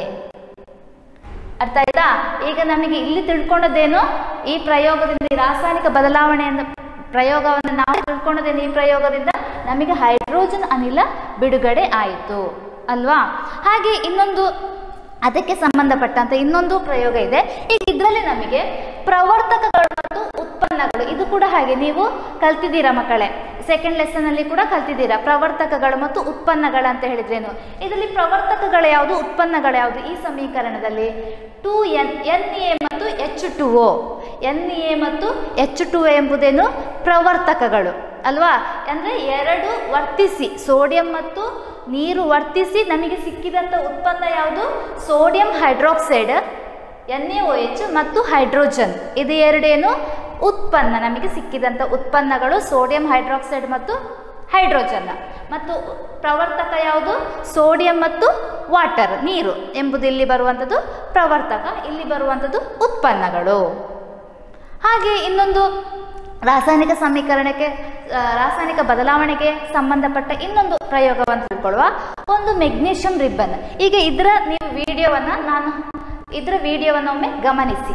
ಅರ್ಥ ಆಯ್ತಾ? ಈಗ ನಮಗೆ ಇಲ್ಲಿ ತಿಳ್ಕೊಂಡದ್ದೇನು? ಈ ಪ್ರಯೋಗದಿಂದ, ಈ ರಾಸಾಯನಿಕ ಬದಲಾವಣೆಯನ್ನು ಪ್ರಯೋಗವನ್ನು ನಾವು ತಿಳ್ಕೊಂಡದೇನು? ಈ ಪ್ರಯೋಗದಿಂದ ನಮಗೆ ಹೈಡ್ರೋಜನ್ ಅನಿಲ ಬಿಡುಗಡೆ ಆಯಿತು ಅಲ್ವಾ? ಹಾಗೆ ಇನ್ನೊಂದು ಅದಕ್ಕೆ ಸಂಬಂಧಪಟ್ಟಂತೆ ಇನ್ನೊಂದು ಪ್ರಯೋಗ ಇದೆ. ಈಗ ಇದರಲ್ಲಿ ನಮಗೆ ಪ್ರವರ್ತಕಗಳು ಮತ್ತು ಉತ್ಪನ್ನಗಳು, ಇದು ಕೂಡ ಹಾಗೆ ನೀವು ಕಲ್ತಿದ್ದೀರಾ ಮಕ್ಕಳೇ, ಸೆಕೆಂಡ್ ಲೆಸನ್ ಅಲ್ಲಿ ಕೂಡ ಕಲ್ತಿದ್ದೀರಾ. ಪ್ರವರ್ತಕಗಳು ಮತ್ತು ಉತ್ಪನ್ನಗಳು ಅಂತ ಹೇಳಿದ್ರೇನು? ಇದರಲ್ಲಿ ಪ್ರವರ್ತಕಗಳು ಯಾವುದು, ಉತ್ಪನ್ನಗಳು ಯಾವುದು? ಈ ಸಮೀಕರಣದಲ್ಲಿ ಟು ಎನ್ ಎನ್ ಎ ಮತ್ತು H two O, N A ಮತ್ತು ಎಚ್ ಟು ಒ ಎಂಬುದೇನು? ಪ್ರವರ್ತಕಗಳು ಅಲ್ವಾ? ಅಂದರೆ ಎರಡು ವರ್ತಿಸಿ, ಸೋಡಿಯಂ ಮತ್ತು ನೀರು ವರ್ತಿಸಿ ನಮಗೆ ಸಿಕ್ಕಿದಂಥ ಉತ್ಪನ್ನ ಯಾವುದು? Sodium hydroxide N A O H ಮತ್ತು ಹೈಡ್ರೋಜನ್. ಇದು ಎರಡೇನು ಉತ್ಪನ್ನ, ನಮಗೆ ಸಿಕ್ಕಿದಂಥ ಉತ್ಪನ್ನಗಳು ಸೋಡಿಯಂ ಹೈಡ್ರಾಕ್ಸೈಡ್ ಮತ್ತು ಹೈಡ್ರೋಜನ್. ಮತ್ತು ಪ್ರವರ್ತಕ ಯಾವುದು? ಸೋಡಿಯಂ ಮತ್ತು ವಾಟರ್, ನೀರು ಎಂಬುದು ಇಲ್ಲಿ ಬರುವಂಥದ್ದು ಪ್ರವರ್ತಕ, ಇಲ್ಲಿ ಬರುವಂಥದ್ದು ಉತ್ಪನ್ನಗಳು. ಹಾಗೆ ಇನ್ನೊಂದು ರಾಸಾಯನಿಕ ಸಮೀಕರಣಕ್ಕೆ, ರಾಸಾಯನಿಕ ಬದಲಾವಣೆಗೆ ಸಂಬಂಧಪಟ್ಟ ಇನ್ನೊಂದು ಪ್ರಯೋಗವನ್ನು ತಿಳ್ಕೊಳ್ಳುವ. ಒಂದು ಮೆಗ್ನೀಷಿಯಂ ರಿಬ್ಬನ್. ಈಗ ಇದರ ನೀವು ವಿಡಿಯೋವನ್ನು ನಾನು ಇದರ ವಿಡಿಯೋವನ್ನು ಒಮ್ಮೆ ಗಮನಿಸಿ.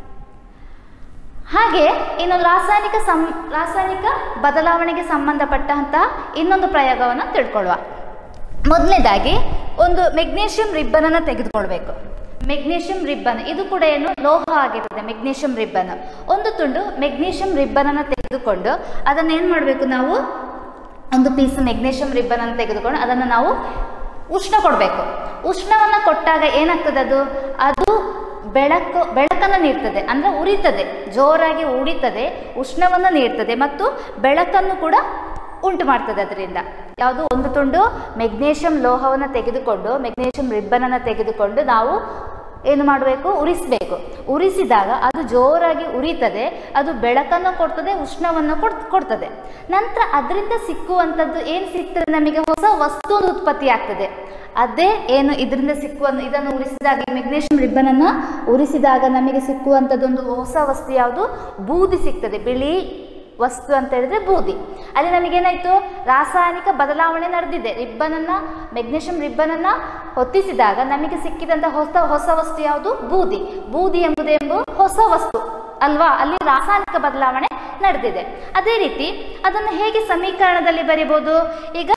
ಹಾಗೆ ಇನ್ನೊಂದು ರಾಸಾಯನಿಕ ಸಂ ರಾಸಾಯನಿಕ ಬದಲಾವಣೆಗೆ ಸಂಬಂಧಪಟ್ಟಂತಹ ಇನ್ನೊಂದು ಪ್ರಯೋಗವನ್ನು ತಿಳ್ಕೊಳ್ಳುವ. ಮೊದಲನೇದಾಗಿ ಒಂದು ಮೆಗ್ನೀಷಿಯಂ ರಿಬ್ಬನನ್ನು ತೆಗೆದುಕೊಳ್ಬೇಕು. ಮೆಗ್ನೀಷಿಯಂ ರಿಬ್ಬನ್ ಇದು ಕೂಡ ಏನು? ಲೋಹ ಆಗಿರುತ್ತೆ. ಮೆಗ್ನೀಷಿಯಂ ರಿಬ್ಬನ್, ಒಂದು ತುಂಡು ಮೆಗ್ನೀಷಿಯಂ ರಿಬ್ಬನನ್ನು ತೆಗೆದುಕೊಂಡು ಅದನ್ನು ಏನು ಮಾಡಬೇಕು? ನಾವು ಒಂದು ಪೀಸ್ ಮೆಗ್ನೀಷಿಯಂ ರಿಬ್ಬನನ್ನು ತೆಗೆದುಕೊಂಡು ಅದನ್ನು ನಾವು ಉಷ್ಣ ಕೊಡಬೇಕು. ಉಷ್ಣವನ್ನು ಕೊಟ್ಟಾಗ ಏನಾಗ್ತದೆ? ಅದು ಅದು ಬೆಳಕು ಬೆಳಕನ್ನು ನೀಡ್ತದೆ, ಅಂದರೆ ಉರಿತದೆ, ಜೋರಾಗಿ ಉರಿತದೆ, ಉಷ್ಣವನ್ನು ನೀಡ್ತದೆ ಮತ್ತು ಬೆಳಕನ್ನು ಕೂಡ ಉಂಟು ಮಾಡ್ತದೆ. ಅದರಿಂದ ಯಾವುದು? ಒಂದು ತುಂಡು ಮೆಗ್ನೀಷಿಯಂ ಲೋಹವನ್ನು ತೆಗೆದುಕೊಂಡು, ಮೆಗ್ನೀಷಿಯಂ ರಿಬ್ಬನನ್ನು ತೆಗೆದುಕೊಂಡು ನಾವು ಏನು ಮಾಡಬೇಕು? ಉರಿಸಬೇಕು. ಉರಿಸಿದಾಗ ಅದು ಜೋರಾಗಿ ಉರಿತದೆ, ಅದು ಬೆಳಕನ್ನು ಕೊಡ್ತದೆ, ಉಷ್ಣವನ್ನು ಕೊಡ್ ಕೊಡ್ತದೆ. ನಂತರ ಅದರಿಂದ ಸಿಕ್ಕುವಂಥದ್ದು ಏನು ಸಿಗ್ತದೆ? ನಮಗೆ ಹೊಸ ವಸ್ತು ಉತ್ಪತ್ತಿ ಆಗ್ತದೆ. ಅದೇ ಏನು ಇದರಿಂದ ಸಿಕ್ಕುವ, ಇದನ್ನು ಉರಿಸಿದಾಗ, ಮೆಗ್ನೀಷಿಯಂ ರಿಬ್ಬನನ್ನು ಉರಿಸಿದಾಗ ನಮಗೆ ಸಿಕ್ಕುವಂಥದ್ದೊಂದು ಹೊಸ ವಸ್ತು ಯಾವುದು? ಬೂದಿ ಸಿಗ್ತದೆ. ಬಿಳಿ ವಸ್ತು ಅಂತ ಹೇಳಿದ್ರೆ ಬೂದಿ. ಅಲ್ಲಿ ನಮಗೇನಾಯಿತು? ರಾಸಾಯನಿಕ ಬದಲಾವಣೆ ನಡೆದಿದೆ. ರಿಬ್ಬನನ್ನು, ಮೆಗ್ನೀಷಿಯಂ ರಿಬ್ಬನನ್ನು ಹೊತ್ತಿಸಿದಾಗ ನಮಗೆ ಸಿಕ್ಕಿದಂಥ ಹೊಸ ಹೊಸ ವಸ್ತು ಯಾವುದು? ಬೂದಿ. ಬೂದಿ ಎಂಬುದೆಂಬು ಹೊಸ ವಸ್ತು ಅಲ್ವಾ? ಅಲ್ಲಿ ರಾಸಾಯನಿಕ ಬದಲಾವಣೆ ನಡೆದಿದೆ. ಅದೇ ರೀತಿ ಅದನ್ನು ಹೇಗೆ ಸಮೀಕರಣದಲ್ಲಿ ಬರಿಬೋದು? ಈಗ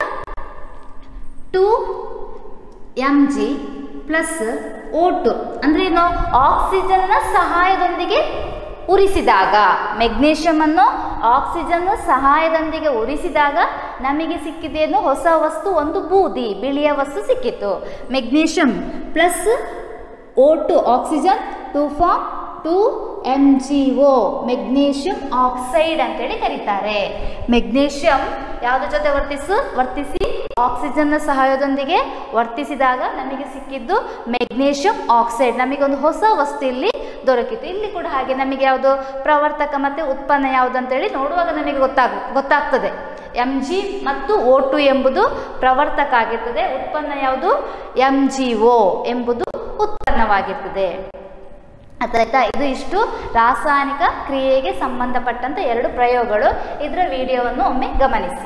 two M G plus O two ಅಂದರೆ ಏನು? ಆಕ್ಸಿಜನ್ನ ಸಹಾಯದೊಂದಿಗೆ ಉರಿಸಿದಾಗ, ಮೆಗ್ನೀಷಿಯಂ ಅನ್ನು ಆಕ್ಸಿಜನ್ ಸಹಾಯದೊಂದಿಗೆ ಉರಿಸಿದಾಗ ನಮಗೆ ಸಿಕ್ಕಿದೇನು? ಹೊಸ ವಸ್ತು, ಒಂದು ಬೂದಿ, ಬಿಳಿಯ ವಸ್ತು ಸಿಕ್ಕಿತು. Magnesium plus O two oxygen, two form two M G O, magnesium oxide ಅಂತೇಳಿ ಕರೀತಾರೆ. ಮೆಗ್ನೀಷಿಯಂ ಯಾವುದ್ರ ಜೊತೆ ವರ್ತಿಸು ವರ್ತಿಸಿ ಆಕ್ಸಿಜನ್ನ ಸಹಾಯದೊಂದಿಗೆ ವರ್ತಿಸಿದಾಗ ನಮಗೆ ಸಿಕ್ಕಿದ್ದು ಮೆಗ್ನೀಷಿಯಂ ಆಕ್ಸೈಡ್. ನಮಗೊಂದು ಹೊಸ ವಸ್ತು ಇಲ್ಲಿ ದೊರಕಿತು. ಇಲ್ಲಿ ಕೂಡ ಹಾಗೆ ನಮಗೆ ಯಾವುದು? ಪ್ರವರ್ತಕ ಮತ್ತು ಉತ್ಪನ್ನ ಯಾವುದು ಅಂತೇಳಿ ನೋಡುವಾಗ ನಮಗೆ ಗೊತ್ತಾಗ ಗೊತ್ತಾಗ್ತದೆ. ಎಮ್ ಜಿ ಮತ್ತು ಓ ಟು ಎಂಬುದು ಪ್ರವರ್ತಕ ಆಗಿರ್ತದೆ, ಉತ್ಪನ್ನ ಯಾವುದು? ಎಮ್ ಜಿ ಒ ಎಂಬುದು ಉತ್ಪನ್ನವಾಗಿರ್ತದೆ. ಅದಾಯ್ತಾ? ಇದು ಇಷ್ಟು ರಾಸಾಯನಿಕ ಕ್ರಿಯೆಗೆ ಸಂಬಂಧಪಟ್ಟಂತ ಎರಡು ಪ್ರಯೋಗಗಳು. ಇದರ ವಿಡಿಯೋವನ್ನು ಒಮ್ಮೆ ಗಮನಿಸಿ.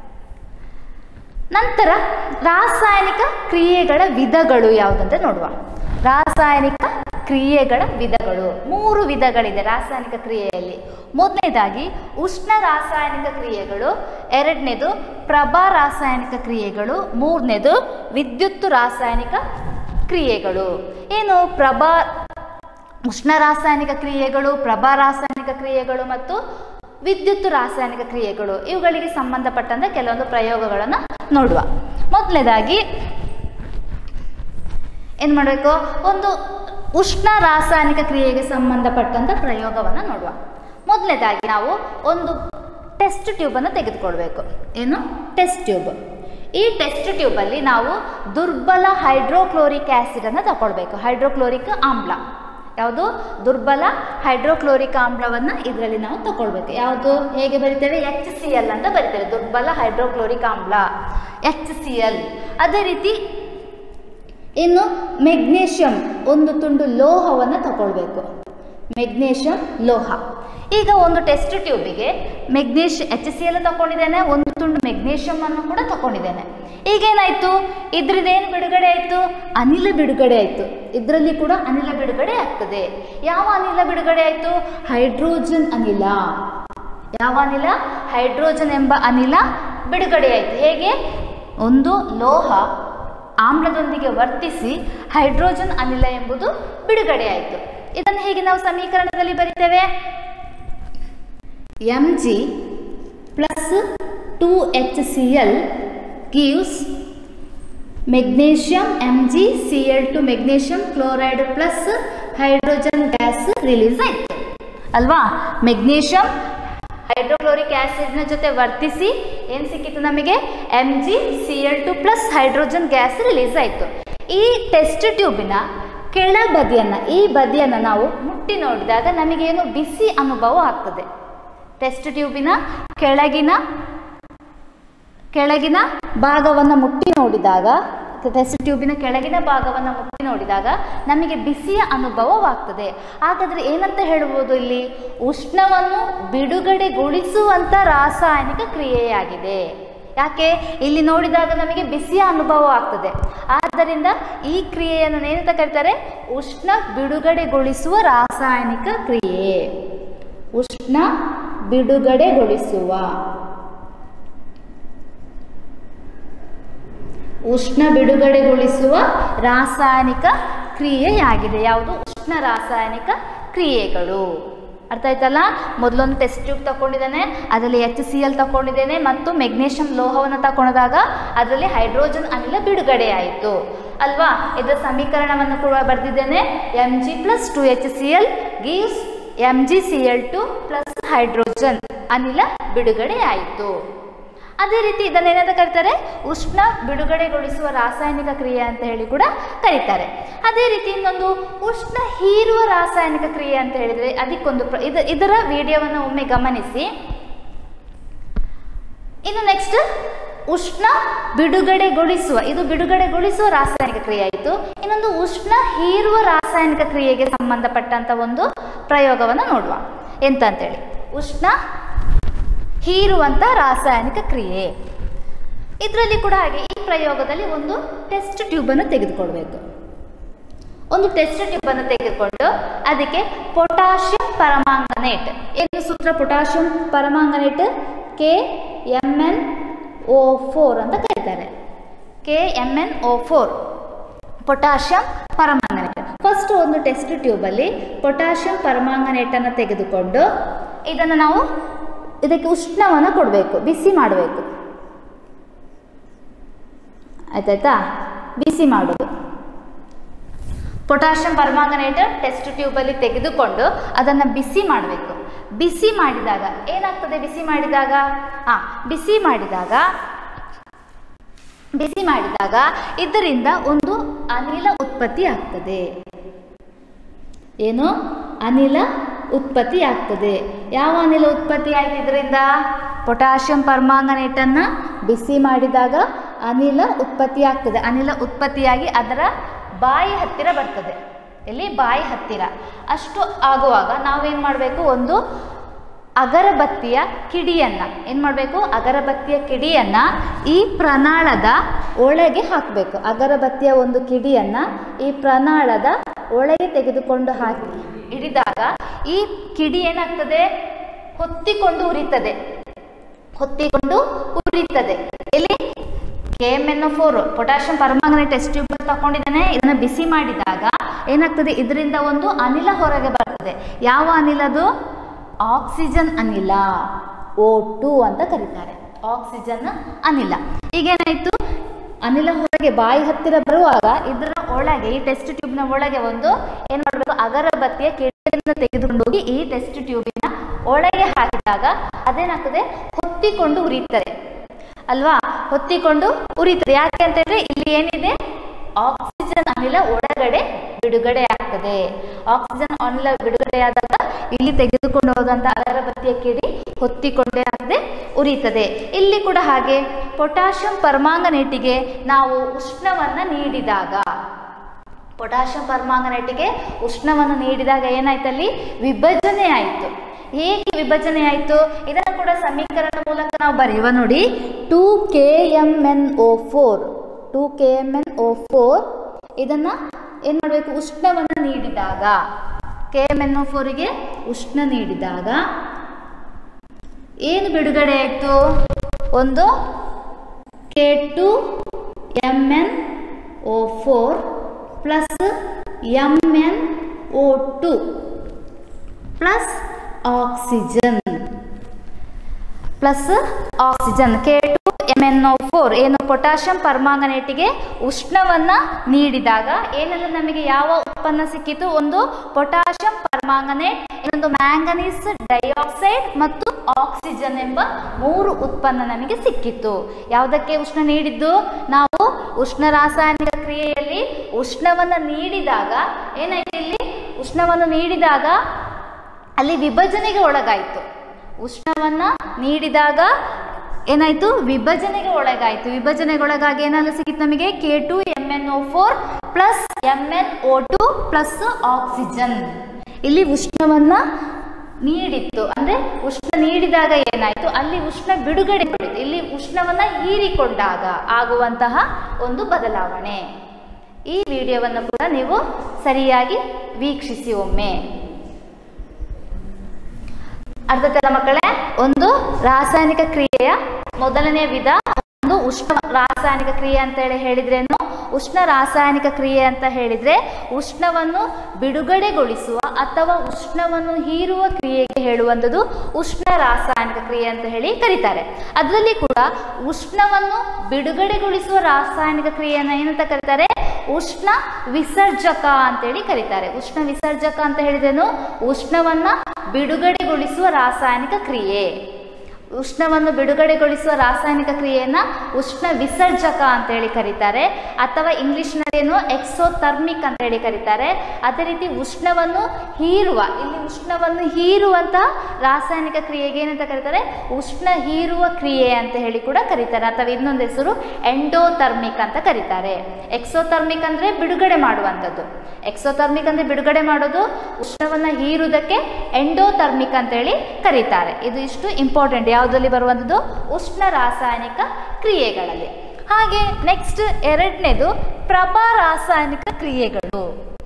ನಂತರ ರಾಸಾಯನಿಕ ಕ್ರಿಯೆಗಳ ವಿಧಗಳು ಯಾವುದಂತ ನೋಡುವ. ರಾಸಾಯನಿಕ ಕ್ರಿಯೆಗಳ ವಿಧಗಳು ಮೂರು ವಿಧಗಳಿದೆ ರಾಸಾಯನಿಕ ಕ್ರಿಯೆಯಲ್ಲಿ. ಮೊದಲನೇದಾಗಿ ಉಷ್ಣ ರಾಸಾಯನಿಕ ಕ್ರಿಯೆಗಳು, ಎರಡನೇದು ಪ್ರಭಾ ರಾಸಾಯನಿಕ ಕ್ರಿಯೆಗಳು, ಮೂರನೇದು ವಿದ್ಯುತ್ ರಾಸಾಯನಿಕ ಕ್ರಿಯೆಗಳು. ಏನು ಪ್ರಭಾ ಉಷ್ಣ ರಾಸಾಯನಿಕ ಕ್ರಿಯೆಗಳು, ಪ್ರಭಾ ರಾಸಾಯನಿಕ ಕ್ರಿಯೆಗಳು ಮತ್ತು ವಿದ್ಯುತ್ ರಾಸಾಯನಿಕ ಕ್ರಿಯೆಗಳು, ಇವುಗಳಿಗೆ ಸಂಬಂಧಪಟ್ಟಂತೆ ಕೆಲವೊಂದು ಪ್ರಯೋಗಗಳನ್ನು ನೋಡುವ. ಮೊದಲನೇದಾಗಿ ಏನು ಮಾಡಬೇಕು, ಒಂದು ಉಷ್ಣ ರಾಸಾಯನಿಕ ಕ್ರಿಯೆಗೆ ಸಂಬಂಧಪಟ್ಟಂಥ ಪ್ರಯೋಗವನ್ನು ನೋಡುವ. ಮೊದಲನೇದಾಗಿ ನಾವು ಒಂದು ಟೆಸ್ಟ್ ಟ್ಯೂಬನ್ನು ತೆಗೆದುಕೊಳ್ಬೇಕು. ಏನು? Test tube. ಈ ಟೆಸ್ಟ್ ಟ್ಯೂಬಲ್ಲಿ ನಾವು ದುರ್ಬಲ ಹೈಡ್ರೋಕ್ಲೋರಿಕ್ ಆ್ಯಸಿಡನ್ನು ತಗೊಳ್ಬೇಕು. ಹೈಡ್ರೋಕ್ಲೋರಿಕ್ ಆಮ್ಲ ಯಾವುದು? ದುರ್ಬಲ ಹೈಡ್ರೋಕ್ಲೋರಿಕ್ ಆಮ್ಲವನ್ನು ಇದರಲ್ಲಿ ನಾವು ತಗೊಳ್ಬೇಕು. ಯಾವುದು? ಹೇಗೆ ಬರಿತೇವೆ? ಎಚ್ ಸಿ ಎಲ್ ಅಂತ ಬರಿತೇವೆ. ದುರ್ಬಲ ಹೈಡ್ರೋಕ್ಲೋರಿಕ್ ಆಮ್ಲ ಎಚ್ ಸಿ ಎಲ್. ಅದೇ ರೀತಿ ಇನ್ನು ಮೆಗ್ನೀಷಿಯಂ ಒಂದು ತುಂಡು ಲೋಹವನ್ನು ತಗೊಳ್ಬೇಕು. ಮೆಗ್ನೀಷಿಯಂ ಲೋಹ. ಈಗ ಒಂದು ಟೆಸ್ಟ್ ಟ್ಯೂಬಿಗೆ ಮೆಗ್ನೀಷ್ ಎಚ್ ಸಿ ಎಲ್ ತಗೊಂಡಿದ್ದೇನೆ, ಒಂದು ತುಂಡು ಮೆಗ್ನೀಷಿಯಂ ಅನ್ನು ಕೂಡ ತಗೊಂಡಿದ್ದೇನೆ. ಈಗೇನಾಯಿತು? ಇದ್ರದ್ದೇನು ಬಿಡುಗಡೆ ಆಯಿತು? ಅನಿಲ ಬಿಡುಗಡೆ ಆಯಿತು. ಇದರಲ್ಲಿ ಕೂಡ ಅನಿಲ ಬಿಡುಗಡೆ ಆಗ್ತದೆ. ಯಾವ ಅನಿಲ ಬಿಡುಗಡೆ ಆಯಿತು? ಹೈಡ್ರೋಜನ್ ಅನಿಲ. ಯಾವ ಅನಿಲ? ಹೈಡ್ರೋಜನ್ ಎಂಬ ಅನಿಲ ಬಿಡುಗಡೆ ಆಯಿತು. ಹೇಗೆ? ಒಂದು ಲೋಹ ಆಮ್ಲದೊಂದಿಗೆ ವರ್ತಿಸಿ ಹೈಡ್ರೋಜನ್ ಅನಿಲ ಎಂಬುದು ಬಿಡುಗಡೆ ಆಯಿತು. ಇದನ್ನು ಹೇಗೆ ನಾವು ಸಮೀಕರಣದಲ್ಲಿ ಬರೀತೇವೆ? M G plus two H C L gives magnesium M G C L two magnesium chloride plus hydrogen gas release ಆಯಿತು ಅಲ್ವಾ? ಮೆಗ್ನೀಷಿಯಂ ಹೈಡ್ರೋಕ್ಲೋರಿಕ್ ಆ್ಯಸಿಡ್ನ ಜೊತೆ ವರ್ತಿಸಿ ಏನು ಸಿಕ್ಕಿತು ನಮಗೆ? M G C L two plus hydrogen gas release ಆಯಿತು. ಈ test ಟ್ಯೂಬಿನ ಕೆಳ ಬದಿಯನ್ನು, ಈ ಬದಿಯನ್ನು ನಾವು ಮುಟ್ಟಿ ನೋಡಿದಾಗ ನಮಗೇನು ಬಿಸಿ ಅನುಭವ ಆಗ್ತದೆ. ಟೆಸ್ಟ್ ಟ್ಯೂಬಿನ ಕೆಳಗಿನ ಕೆಳಗಿನ ಭಾಗವನ್ನು ಮುಟ್ಟಿ ನೋಡಿದಾಗ, ಟೆಸ್ಟ್ ಟ್ಯೂಬಿನ ಕೆಳಗಿನ ಭಾಗವನ್ನು ಮುಟ್ಟಿ ನೋಡಿದಾಗ ನಮಗೆ ಬಿಸಿಯ ಅನುಭವವಾಗ್ತದೆ. ಹಾಗಾದರೆ ಏನಂತ ಹೇಳ್ಬೋದು ಇಲ್ಲಿ? ಉಷ್ಣವನ್ನು ಬಿಡುಗಡೆಗೊಳಿಸುವಂಥ ರಾಸಾಯನಿಕ ಕ್ರಿಯೆಯಾಗಿದೆ. ಯಾಕೆ? ಇಲ್ಲಿ ನೋಡಿದಾಗ ನಮಗೆ ಬಿಸಿಯ ಅನುಭವ ಆಗ್ತದೆ. ಆದ್ದರಿಂದ ಈ ಕ್ರಿಯೆಯನ್ನು ಏನಂತ ಕರೀತಾರೆ? ಉಷ್ಣ ಬಿಡುಗಡೆಗೊಳಿಸುವ ರಾಸಾಯನಿಕ ಕ್ರಿಯೆ. ಉಷ್ಣ ಬಿಡುಗಡೆಗೊಳಿಸುವ ಉಷ್ಣ ಬಿಡುಗಡೆಗೊಳಿಸುವ ರಾಸಾಯನಿಕ ಕ್ರಿಯೆಯಾಗಿದೆ. ಯಾವುದು? ಉಷ್ಣ ರಾಸಾಯನಿಕ ಕ್ರಿಯೆಗಳು. ಅರ್ಥ ಆಯ್ತಲ್ಲ? ಮೊದಲೊಂದು ಟೆಸ್ಟ್ ಟ್ಯೂಬ್ ತಗೊಂಡಿದ್ದೇನೆ, ಅದರಲ್ಲಿ ಎಚ್ ಸಿ ಎಲ್ ತಗೊಂಡಿದ್ದೇನೆ ಮತ್ತು ಮೆಗ್ನೀಷಿಯಂ ಲೋಹವನ್ನು ತಗೊಂಡಾಗ ಅದರಲ್ಲಿ ಹೈಡ್ರೋಜನ್ ಅನಿಲ ಬಿಡುಗಡೆ ಆಯಿತು ಅಲ್ವಾ? ಇದರ ಸಮೀಕರಣವನ್ನು ಕೂಡ ಬರೆದಿದ್ದೇನೆ. M G plus two H C L gives M G C L two plus hydrogen ಅನಿಲ ಬಿಡುಗಡೆ ಆಯಿತು. ಅದೇ ರೀತಿ ಇದನ್ನೇನಂತ ಕರೀತಾರೆ? ಉಷ್ಣ ಬಿಡುಗಡೆಗೊಳಿಸುವ ರಾಸಾಯನಿಕ ಕ್ರಿಯೆ ಅಂತ ಹೇಳಿ ಕೂಡ ಕರೀತಾರೆ. ಅದೇ ರೀತಿ ಇನ್ನೊಂದು ಉಷ್ಣ ಹೀರುವ ರಾಸಾಯನಿಕ ಕ್ರಿಯೆ ಅಂತ ಹೇಳಿದರೆ ಅದಕ್ಕೊಂದು ಪ್ರ ಇದು ಇದರ ವಿಡಿಯೋವನ್ನು ಒಮ್ಮೆ ಗಮನಿಸಿ. ಇನ್ನು ನೆಕ್ಸ್ಟ್ ಉಷ್ಣ ಬಿಡುಗಡೆಗೊಳಿಸುವ, ಇದು ಬಿಡುಗಡೆಗೊಳಿಸುವ ರಾಸಾಯನಿಕ ಕ್ರಿಯೆ ಆಯಿತು. ಇನ್ನೊಂದು ಉಷ್ಣ ಹೀರುವ ರಾಸಾಯನಿಕ ಕ್ರಿಯೆಗೆ ಸಂಬಂಧಪಟ್ಟಂಥ ಒಂದು ಪ್ರಯೋಗವನ್ನು ನೋಡುವ. ಎಂತ ಅಂತೇಳಿ, ಉಷ್ಣ ಹೀರುವಂಥ ರಾಸಾಯನಿಕ ಕ್ರಿಯೆ. ಇದರಲ್ಲಿ ಕೂಡ ಹಾಗೆ ಈ ಪ್ರಯೋಗದಲ್ಲಿ ಒಂದು ಟೆಸ್ಟ್ ಟ್ಯೂಬನ್ನು ತೆಗೆದುಕೊಳ್ಬೇಕು. ಒಂದು ಟೆಸ್ಟ್ ಟ್ಯೂಬನ್ನು ತೆಗೆದುಕೊಂಡು ಅದಕ್ಕೆ ಪೊಟ್ಯಾಷಿಯಂ ಪರಮಾಂಗನೇಟ್, ಏನು ಸೂತ್ರ? Potassium permanganate K M N O four ಅಂತ ಕರೀತಾರೆ. K M N O four potassium permanganate. First ಒಂದು ಟೆಸ್ಟ್ ಟ್ಯೂಬಲ್ಲಿ ಪೊಟ್ಯಾಷಿಯಂ ಪರಮಾಂಗನೇಟನ್ನು ತೆಗೆದುಕೊಂಡು ಇದನ್ನು ನಾವು ಇದಕ್ಕೆ ಉಷ್ಣವನ್ನು ಕೊಡಬೇಕು, ಬಿಸಿ ಮಾಡಬೇಕು. ಆಯ್ತಾಯ್ತಾ? ಬಿಸಿ ಮಾಡೋದು. ಪೊಟ್ಯಾಷಿಯಂ ಪರಮಾಂಗನೇಟ್ ಟೆಸ್ಟ್ ಟ್ಯೂಬಲ್ಲಿ ತೆಗೆದುಕೊಂಡು ಅದನ್ನು ಬಿಸಿ ಮಾಡಬೇಕು. ಬಿಸಿ ಮಾಡಿದಾಗ ಏನಾಗ್ತದೆ? ಬಿಸಿ ಮಾಡಿದಾಗ ಹಾಂ ಬಿಸಿ ಮಾಡಿದಾಗ ಬಿಸಿ ಮಾಡಿದಾಗ ಇದರಿಂದ ಒಂದು ಅನಿಲ ಉತ್ಪತ್ತಿ ಆಗ್ತದೆ. ಏನು? ಅನಿಲ ಉತ್ಪತ್ತಿ ಆಗ್ತದೆ. ಯಾವ ಅನಿಲ ಉತ್ಪತ್ತಿ ಆಯ್ತು ಇದರಿಂದ? ಪೊಟ್ಯಾಷಿಯಂ ಪರಮಾಂಗನೇಟನ್ನು ಬಿಸಿ ಮಾಡಿದಾಗ ಅನಿಲ ಉತ್ಪತ್ತಿ ಆಗ್ತದೆ. ಅನಿಲ ಉತ್ಪತ್ತಿಯಾಗಿ ಅದರ ಬಾಯಿ ಹತ್ತಿರ ಬರ್ತದೆ. ಎಲ್ಲಿ? ಬಾಯಿ ಹತ್ತಿರ. ಅಷ್ಟು ಆಗುವಾಗ ನಾವೇನು ಮಾಡಬೇಕು? ಒಂದು ಅಗರಬತ್ತಿಯ ಕಿಡಿಯನ್ನು ಏನು ಮಾಡಬೇಕು? ಅಗರಬತ್ತಿಯ ಕಿಡಿಯನ್ನು ಈ ಪ್ರನಾಳದ ಒಳಗೆ ಹಾಕಬೇಕು. ಅಗರಬತ್ತಿಯ ಒಂದು ಕಿಡಿಯನ್ನು ಈ ಪ್ರನಾಳದ ಒಳಗೆ ತೆಗೆದುಕೊಂಡು ಹಾಕಿ ಹಿಡಿದಾಗ ಈ ಕಿಡಿ ಏನಾಗ್ತದೆ? ಹೊತ್ತಿಕೊಂಡು ಉರಿತದೆ. ಹೊತ್ತಿಕೊಂಡು ಉರಿತದೆ. ಇಲ್ಲಿ K M N O four potassium permanganate test tube ತಗೊಂಡಿದ್ದಾನೆ. ಇದನ್ನು ಬಿಸಿ ಮಾಡಿದಾಗ ಏನಾಗ್ತದೆ, ಇದರಿಂದ ಒಂದು ಅನಿಲ ಹೊರಗೆ ಬರ್ತದೆ. ಯಾವ ಅನಿಲದು? ಆಕ್ಸಿಜನ್ ಅನಿಲ, ಓ ಟು ಅಂತ ಕರೀತಾರೆ. ಆಕ್ಸಿಜನ್ ಅನಿಲ. ಈಗೇನಾಯ್ತು, ಅನಿಲ ಹೊರಗೆ ಬಾಯಿ ಹತ್ತಿರ ಬರುವಾಗ ಇದರ ಒಳಗೆ, ಈ ಟೆಸ್ಟ್ ಟ್ಯೂಬ್ನ ಒಳಗೆ ಒಂದು ಏನು ಮಾಡಬೇಕು, ಅಗರಬತ್ತಿಯ ಕೆಳಗಿನಿಂದ ತೆಗೆದುಕೊಂಡು ಹೋಗಿ ಈ ಟೆಸ್ಟ್ ಟ್ಯೂಬಿನ ಒಳಗೆ ಹಾಕಿದಾಗ ಅದೇನಾಗ್ತದೆ, ಹೊತ್ತಿಕೊಂಡು ಉರಿಯುತ್ತದೆ ಅಲ್ವಾ? ಹೊತ್ತಿಕೊಂಡು ಉರಿಯುತ್ತದೆ. ಯಾಕೆ ಅಂತ ಹೇಳಿದ್ರೆ ಇಲ್ಲಿ ಏನಿದೆ, ಆಕ್ಸಿಜನ್ ಅನಿಲ ಒಳಗಡೆ ಬಿಡುಗಡೆ ಆಗ್ತದೆ. ಆಕ್ಸಿಜನ್ ಅನಿಲ ಬಿಡುಗಡೆಯಾದಾಗ ಇಲ್ಲಿ ತೆಗೆದುಕೊಂಡು ಹೋದಂತ ಅಗರಬತ್ತಿಯ ಕಿಡಿ ಹೊತ್ತಿಕೊಂಡೇ ಆಗದೆ ಉರಿಯುತ್ತದೆ. ಇಲ್ಲಿ ಕೂಡ ಹಾಗೆ ಪೊಟ್ಯಾಷಿಯಂ ಪರ್ಮಾಂಗನೇಟಿಗೆ ನಾವು ಉಷ್ಣವನ್ನು ನೀಡಿದಾಗ, ಪೊಟ್ಯಾಷಿಯಂ ಪರ್ಮಾಂಗನೇಟಿಗೆ ಉಷ್ಣವನ್ನು ನೀಡಿದಾಗ ಏನಾಯ್ತಲ್ಲಿ, ವಿಭಜನೆ ಆಯಿತು. ಹೇಗೆ ವಿಭಜನೆ ಆಯಿತು? ಇದನ್ನು ಕೂಡ ಸಮೀಕರಣ ಮೂಲಕ ನಾವು ಬರೆಯುವ ನೋಡಿ. Two K M N O four two K M N O four ಇದನ್ನು ಏನು ಮಾಡಬೇಕು, ಉಷ್ಣವನ್ನು ನೀಡಿದಾಗ, ಕೆ ಎಮ್ ಎನ್ ಓ ಫೋರಿಗೆ ಉಷ್ಣ ನೀಡಿದಾಗ ಏನು ಬಿಡುಗಡೆ ಆಯಿತು? ಒಂದು K two M N O four plus M N O two plus oxygen plus oxygen K two M N O four ಏನು ಪೊಟ್ಯಾಷಿಯಂ ಪರ್ಮಾಂಗನೇಟಿಗೆ ಉಷ್ಣವನ್ನು ನೀಡಿದಾಗ ಏನೆಲ್ಲ ನಮಗೆ ಯಾವ ಉತ್ಪನ್ನ ಸಿಕ್ಕಿತು? ಒಂದು ಪೊಟ್ಯಾಷಿಯಂ ಪರ್ಮಾಂಗನೇಟ್, ಇನ್ನೊಂದು ಮ್ಯಾಂಗನೀಸ್ ಡೈಆಕ್ಸೈಡ್ ಮತ್ತು ಆಕ್ಸಿಜನ್ ಎಂಬ ಮೂರು ಉತ್ಪನ್ನ ನಮಗೆ ಸಿಕ್ಕಿತ್ತು. ಯಾವುದಕ್ಕೆ ಉಷ್ಣ ನೀಡಿದ್ದು? ನಾವು ಉಷ್ಣ ರಾಸಾಯನಿಕ ಕ್ರಿಯೆಯಲ್ಲಿ ಉಷ್ಣವನ್ನು ನೀಡಿದಾಗ ಏನಾಯ್ತು, ಇಲ್ಲಿ ಉಷ್ಣವನ್ನು ನೀಡಿದಾಗ ಅಲ್ಲಿ ವಿಭಜನೆಗೆ ಒಳಗಾಯಿತು. ಉಷ್ಣವನ್ನು ನೀಡಿದಾಗ ಏನಾಯಿತು, ವಿಭಜನೆಗೆ ಒಳಗಾಯಿತು. ವಿಭಜನೆಗೆ ಒಳಗಾಗಿ ಏನೆಲ್ಲ ಸಿಕ್ಕಿತ್ತು ನಮಗೆ? K two M N O four plus M N O two plus oxygen. ಇಲ್ಲಿ ಉಷ್ಣವನ್ನು ನೀಡಿತ್ತು, ಅಂದರೆ ಉಷ್ಣ ನೀಡಿದಾಗ ಏನಾಯಿತು, ಅಲ್ಲಿ ಉಷ್ಣ ಬಿಡುಗಡೆ ಮಾಡಿತು. ಇಲ್ಲಿ ಉಷ್ಣವನ್ನು ಹೀರಿಕೊಂಡಾಗ ಆಗುವಂತಹ ಒಂದು ಬದಲಾವಣೆ. ಈ ವಿಡಿಯೋವನ್ನು ಕೂಡ ನೀವು ಸರಿಯಾಗಿ ವೀಕ್ಷಿಸಿ ಒಮ್ಮೆ. ಅರ್ಥ ಆಯ್ತಲ್ಲ ಮಕ್ಕಳೇ? ಒಂದು ರಾಸಾಯನಿಕ ಕ್ರಿಯೆಯ ಮೊದಲನೇ ವಿಧ ಒಂದು ಉಷ್ಣ ರಾಸಾಯನಿಕ ಕ್ರಿಯೆ ಅಂತ ಹೇಳಿ ಹೇಳಿದ್ರೇನು? ಉಷ್ಣ ರಾಸಾಯನಿಕ ಕ್ರಿಯೆ ಅಂತ ಹೇಳಿದ್ರೆ ಉಷ್ಣವನ್ನು ಬಿಡುಗಡೆಗೊಳಿಸುವ ಅಥವಾ ಉಷ್ಣವನ್ನು ಹೀರುವ ಕ್ರಿಯೆಗೆ ಹೇಳುವಂಥದ್ದು ಉಷ್ಣ ರಾಸಾಯನಿಕ ಕ್ರಿಯೆ ಅಂತ ಹೇಳಿ ಕರೀತಾರೆ. ಅದರಲ್ಲಿ ಕೂಡ ಉಷ್ಣವನ್ನು ಬಿಡುಗಡೆಗೊಳಿಸುವ ರಾಸಾಯನಿಕ ಕ್ರಿಯೆಯನ್ನು ಏನಂತ ಕರೀತಾರೆ? ಉಷ್ಣ ವಿಸರ್ಜಕ ಅಂತೇಳಿ ಕರೀತಾರೆ. ಉಷ್ಣ ವಿಸರ್ಜಕ ಅಂತ ಹೇಳಿದ್ರೇನು? ಉಷ್ಣವನ್ನ ಬಿಡುಗಡೆಗೊಳಿಸುವ ರಾಸಾಯನಿಕ ಕ್ರಿಯೆ. ಉಷ್ಣವನ್ನು ಬಿಡುಗಡೆಗೊಳಿಸುವ ರಾಸಾಯನಿಕ ಕ್ರಿಯೆಯನ್ನು ಉಷ್ಣ ವಿಸರ್ಜಕ ಅಂತೇಳಿ ಕರೀತಾರೆ, ಅಥವಾ ಇಂಗ್ಲಿಷ್ನಲ್ಲೇನು ಎಕ್ಸೋಥರ್ಮಿಕ್ ಅಂತೇಳಿ ಕರೀತಾರೆ. ಅದೇ ರೀತಿ ಉಷ್ಣವನ್ನು ಹೀರುವ, ಇಲ್ಲಿ ಉಷ್ಣವನ್ನು ಹೀರುವಂತಹ ರಾಸಾಯನಿಕ ಕ್ರಿಯೆಗೆ ಏನಂತ ಕರೀತಾರೆ? ಉಷ್ಣ ಹೀರುವ ಕ್ರಿಯೆ ಅಂತ ಹೇಳಿ ಕೂಡ ಕರೀತಾರೆ, ಅಥವಾ ಇನ್ನೊಂದು ಹೆಸರು ಎಂಡೋಥರ್ಮಿಕ್ ಅಂತ ಕರೀತಾರೆ. ಎಕ್ಸೋಥರ್ಮಿಕ್ ಅಂದರೆ ಬಿಡುಗಡೆ ಮಾಡುವಂಥದ್ದು, ಎಕ್ಸೋಥರ್ಮಿಕ್ ಅಂದರೆ ಬಿಡುಗಡೆ ಮಾಡೋದು, ಉಷ್ಣವನ್ನು ಹೀರುವುದಕ್ಕೆ ಎಂಡೋಥರ್ಮಿಕ್ ಅಂತೇಳಿ ಕರೀತಾರೆ. ಇದು ಇಷ್ಟು ಇಂಪಾರ್ಟೆಂಟ್ ಯಾವುದರಲ್ಲಿ ಬರುವಂಥದ್ದು? ಉಷ್ಣ ರಾಸಾಯನಿಕ ಕ್ರಿಯೆಗಳಲ್ಲಿ. ಹಾಗೆ ನೆಕ್ಸ್ಟ್ ಎರಡನೇದು ಪ್ರಭಾ ರಾಸಾಯನಿಕ ಕ್ರಿಯೆಗಳು.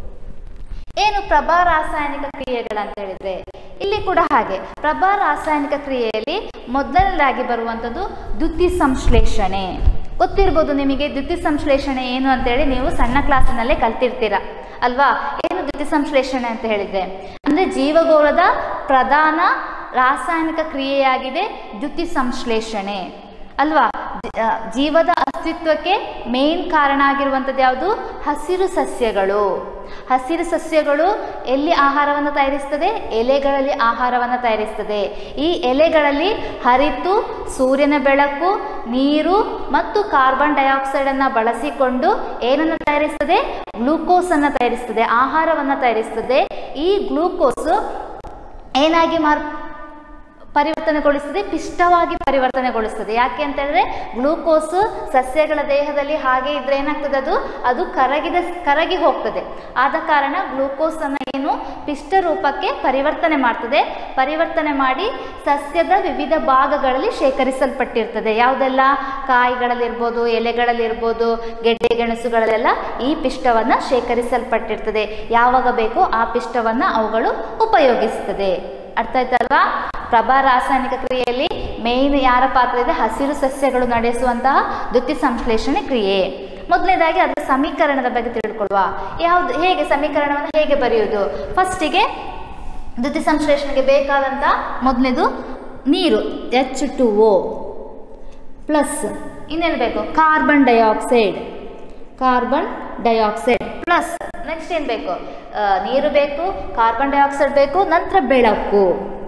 ಏನು ಪ್ರಭಾ ರಾಸಾಯನಿಕ ಕ್ರಿಯೆಗಳಂತ ಹೇಳಿದ್ರೆ ಇಲ್ಲಿ ಕೂಡ ಹಾಗೆ ಪ್ರಭಾ ರಾಸಾಯನಿಕ ಕ್ರಿಯೆಯಲ್ಲಿ ಮೊದಲನೇದಾಗಿ ಬರುವಂಥದ್ದು ದ್ಯುತಿ ಸಂಶ್ಲೇಷಣೆ. ಗೊತ್ತಿರ್ಬೋದು ನಿಮಗೆ ದ್ಯುತಿ ಸಂಶ್ಲೇಷಣೆ ಏನು ಅಂತೇಳಿ, ನೀವು ಸಣ್ಣ ಕ್ಲಾಸಿನಲ್ಲೇ ಕಲ್ತಿರ್ತೀರ ಅಲ್ವಾ? ಏನು ದ್ಯುತಿ ಸಂಶ್ಲೇಷಣೆ ಅಂತ ಹೇಳಿದ್ರೆ ಅಂದರೆ ಜೀವಗೋಳದ ಪ್ರಧಾನ ರಾಸಾಯನಿಕ ಕ್ರಿಯೆಯಾಗಿದೆ ದ್ಯುತಿ ಸಂಶ್ಲೇಷಣೆ ಅಲ್ವಾ? ಜೀವದ ಅಸ್ತಿತ್ವಕ್ಕೆ ಮೇನ್ ಕಾರಣ ಆಗಿರುವಂಥದ್ದು ಯಾವುದು? ಹಸಿರು ಸಸ್ಯಗಳು. ಹಸಿರು ಸಸ್ಯಗಳು ಎಲ್ಲಿ ಆಹಾರವನ್ನು ತಯಾರಿಸ್ತದೆ? ಎಲೆಗಳಲ್ಲಿ ಆಹಾರವನ್ನು ತಯಾರಿಸ್ತದೆ. ಈ ಎಲೆಗಳಲ್ಲಿ ಹರಿತು ಸೂರ್ಯನ ಬೆಳಕು, ನೀರು ಮತ್ತು ಕಾರ್ಬನ್ ಡೈಆಕ್ಸೈಡನ್ನು ಬಳಸಿಕೊಂಡು ಏನನ್ನು ತಯಾರಿಸ್ತದೆ? ಗ್ಲೂಕೋಸನ್ನು ತಯಾರಿಸ್ತದೆ, ಆಹಾರವನ್ನು ತಯಾರಿಸ್ತದೆ. ಈ ಗ್ಲೂಕೋಸ್ ಏನಾಗಿ ಮಾರ್ ಪರಿವರ್ತನೆಗೊಳಿಸ್ತದೆ? ಪಿಷ್ಟವಾಗಿ ಪರಿವರ್ತನೆಗೊಳಿಸ್ತದೆ. ಯಾಕೆ ಅಂತ ಹೇಳಿದ್ರೆ ಗ್ಲೂಕೋಸ್ ಸಸ್ಯಗಳ ದೇಹದಲ್ಲಿ ಹಾಗೆ ಇದ್ರೆ ಏನಾಗ್ತದೆ? ಅದು ಅದು ಕರಗಿದ ಕರಗಿ ಹೋಗ್ತದೆ. ಆದ ಕಾರಣ ಗ್ಲೂಕೋಸ್ ಅನ್ನು ಏನು ಪಿಷ್ಟ ರೂಪಕ್ಕೆ ಪರಿವರ್ತನೆ ಮಾಡ್ತದೆ. ಪರಿವರ್ತನೆ ಮಾಡಿ ಸಸ್ಯದ ವಿವಿಧ ಭಾಗಗಳಲ್ಲಿ ಶೇಖರಿಸಲ್ಪಟ್ಟಿರ್ತದೆ. ಯಾವುದೆಲ್ಲ? ಕಾಯಿಗಳಲ್ಲಿರ್ಬೋದು, ಎಲೆಗಳಲ್ಲಿರ್ಬೋದು, ಗೆಡ್ಡೆ ಗೆಣಸುಗಳಲ್ಲೆಲ್ಲ ಈ ಪಿಷ್ಟವನ್ನು ಶೇಖರಿಸಲ್ಪಟ್ಟಿರ್ತದೆ. ಯಾವಾಗ ಬೇಕೋ ಆ ಪಿಷ್ಟವನ್ನು ಅವುಗಳು ಉಪಯೋಗಿಸ್ತದೆ. ಅರ್ಥ ಆಯ್ತಲ್ವಾ? ಪ್ರಭಾ ರಾಸಾಯನಿಕ ಕ್ರಿಯೆಯಲ್ಲಿ ಮೇಯ್ನ್ ಯಾರ ಪಾತ್ರ ಇದೆ? ಹಸಿರು ಸಸ್ಯಗಳು ನಡೆಸುವಂತಹ ದ್ಯುತಿ ಸಂಶ್ಲೇಷಣೆ ಕ್ರಿಯೆ. ಮೊದಲನೇದಾಗಿ ಅದರ ಸಮೀಕರಣದ ಬಗ್ಗೆ ತಿಳ್ಕೊಳ್ಳುವ. ಯಾವುದು, ಹೇಗೆ ಸಮೀಕರಣವನ್ನು ಹೇಗೆ ಬರೆಯುವುದು? ಫಸ್ಟಿಗೆ ದ್ಯುತಿ ಸಂಶ್ಲೇಷಣೆಗೆ ಬೇಕಾದಂಥ ಮೊದಲನೇದು ನೀರು, ಎಚ್ ಟು ಓ ಪ್ಲಸ್ ಇನ್ನೇನು ಬೇಕು? Carbon dioxide, carbon dioxide plus next ಏನು ಬೇಕು? ನೀರು ಬೇಕು, ಕಾರ್ಬನ್ ಡೈಆಕ್ಸೈಡ್ ಬೇಕು, ನಂತರ ಬೆಳಕು,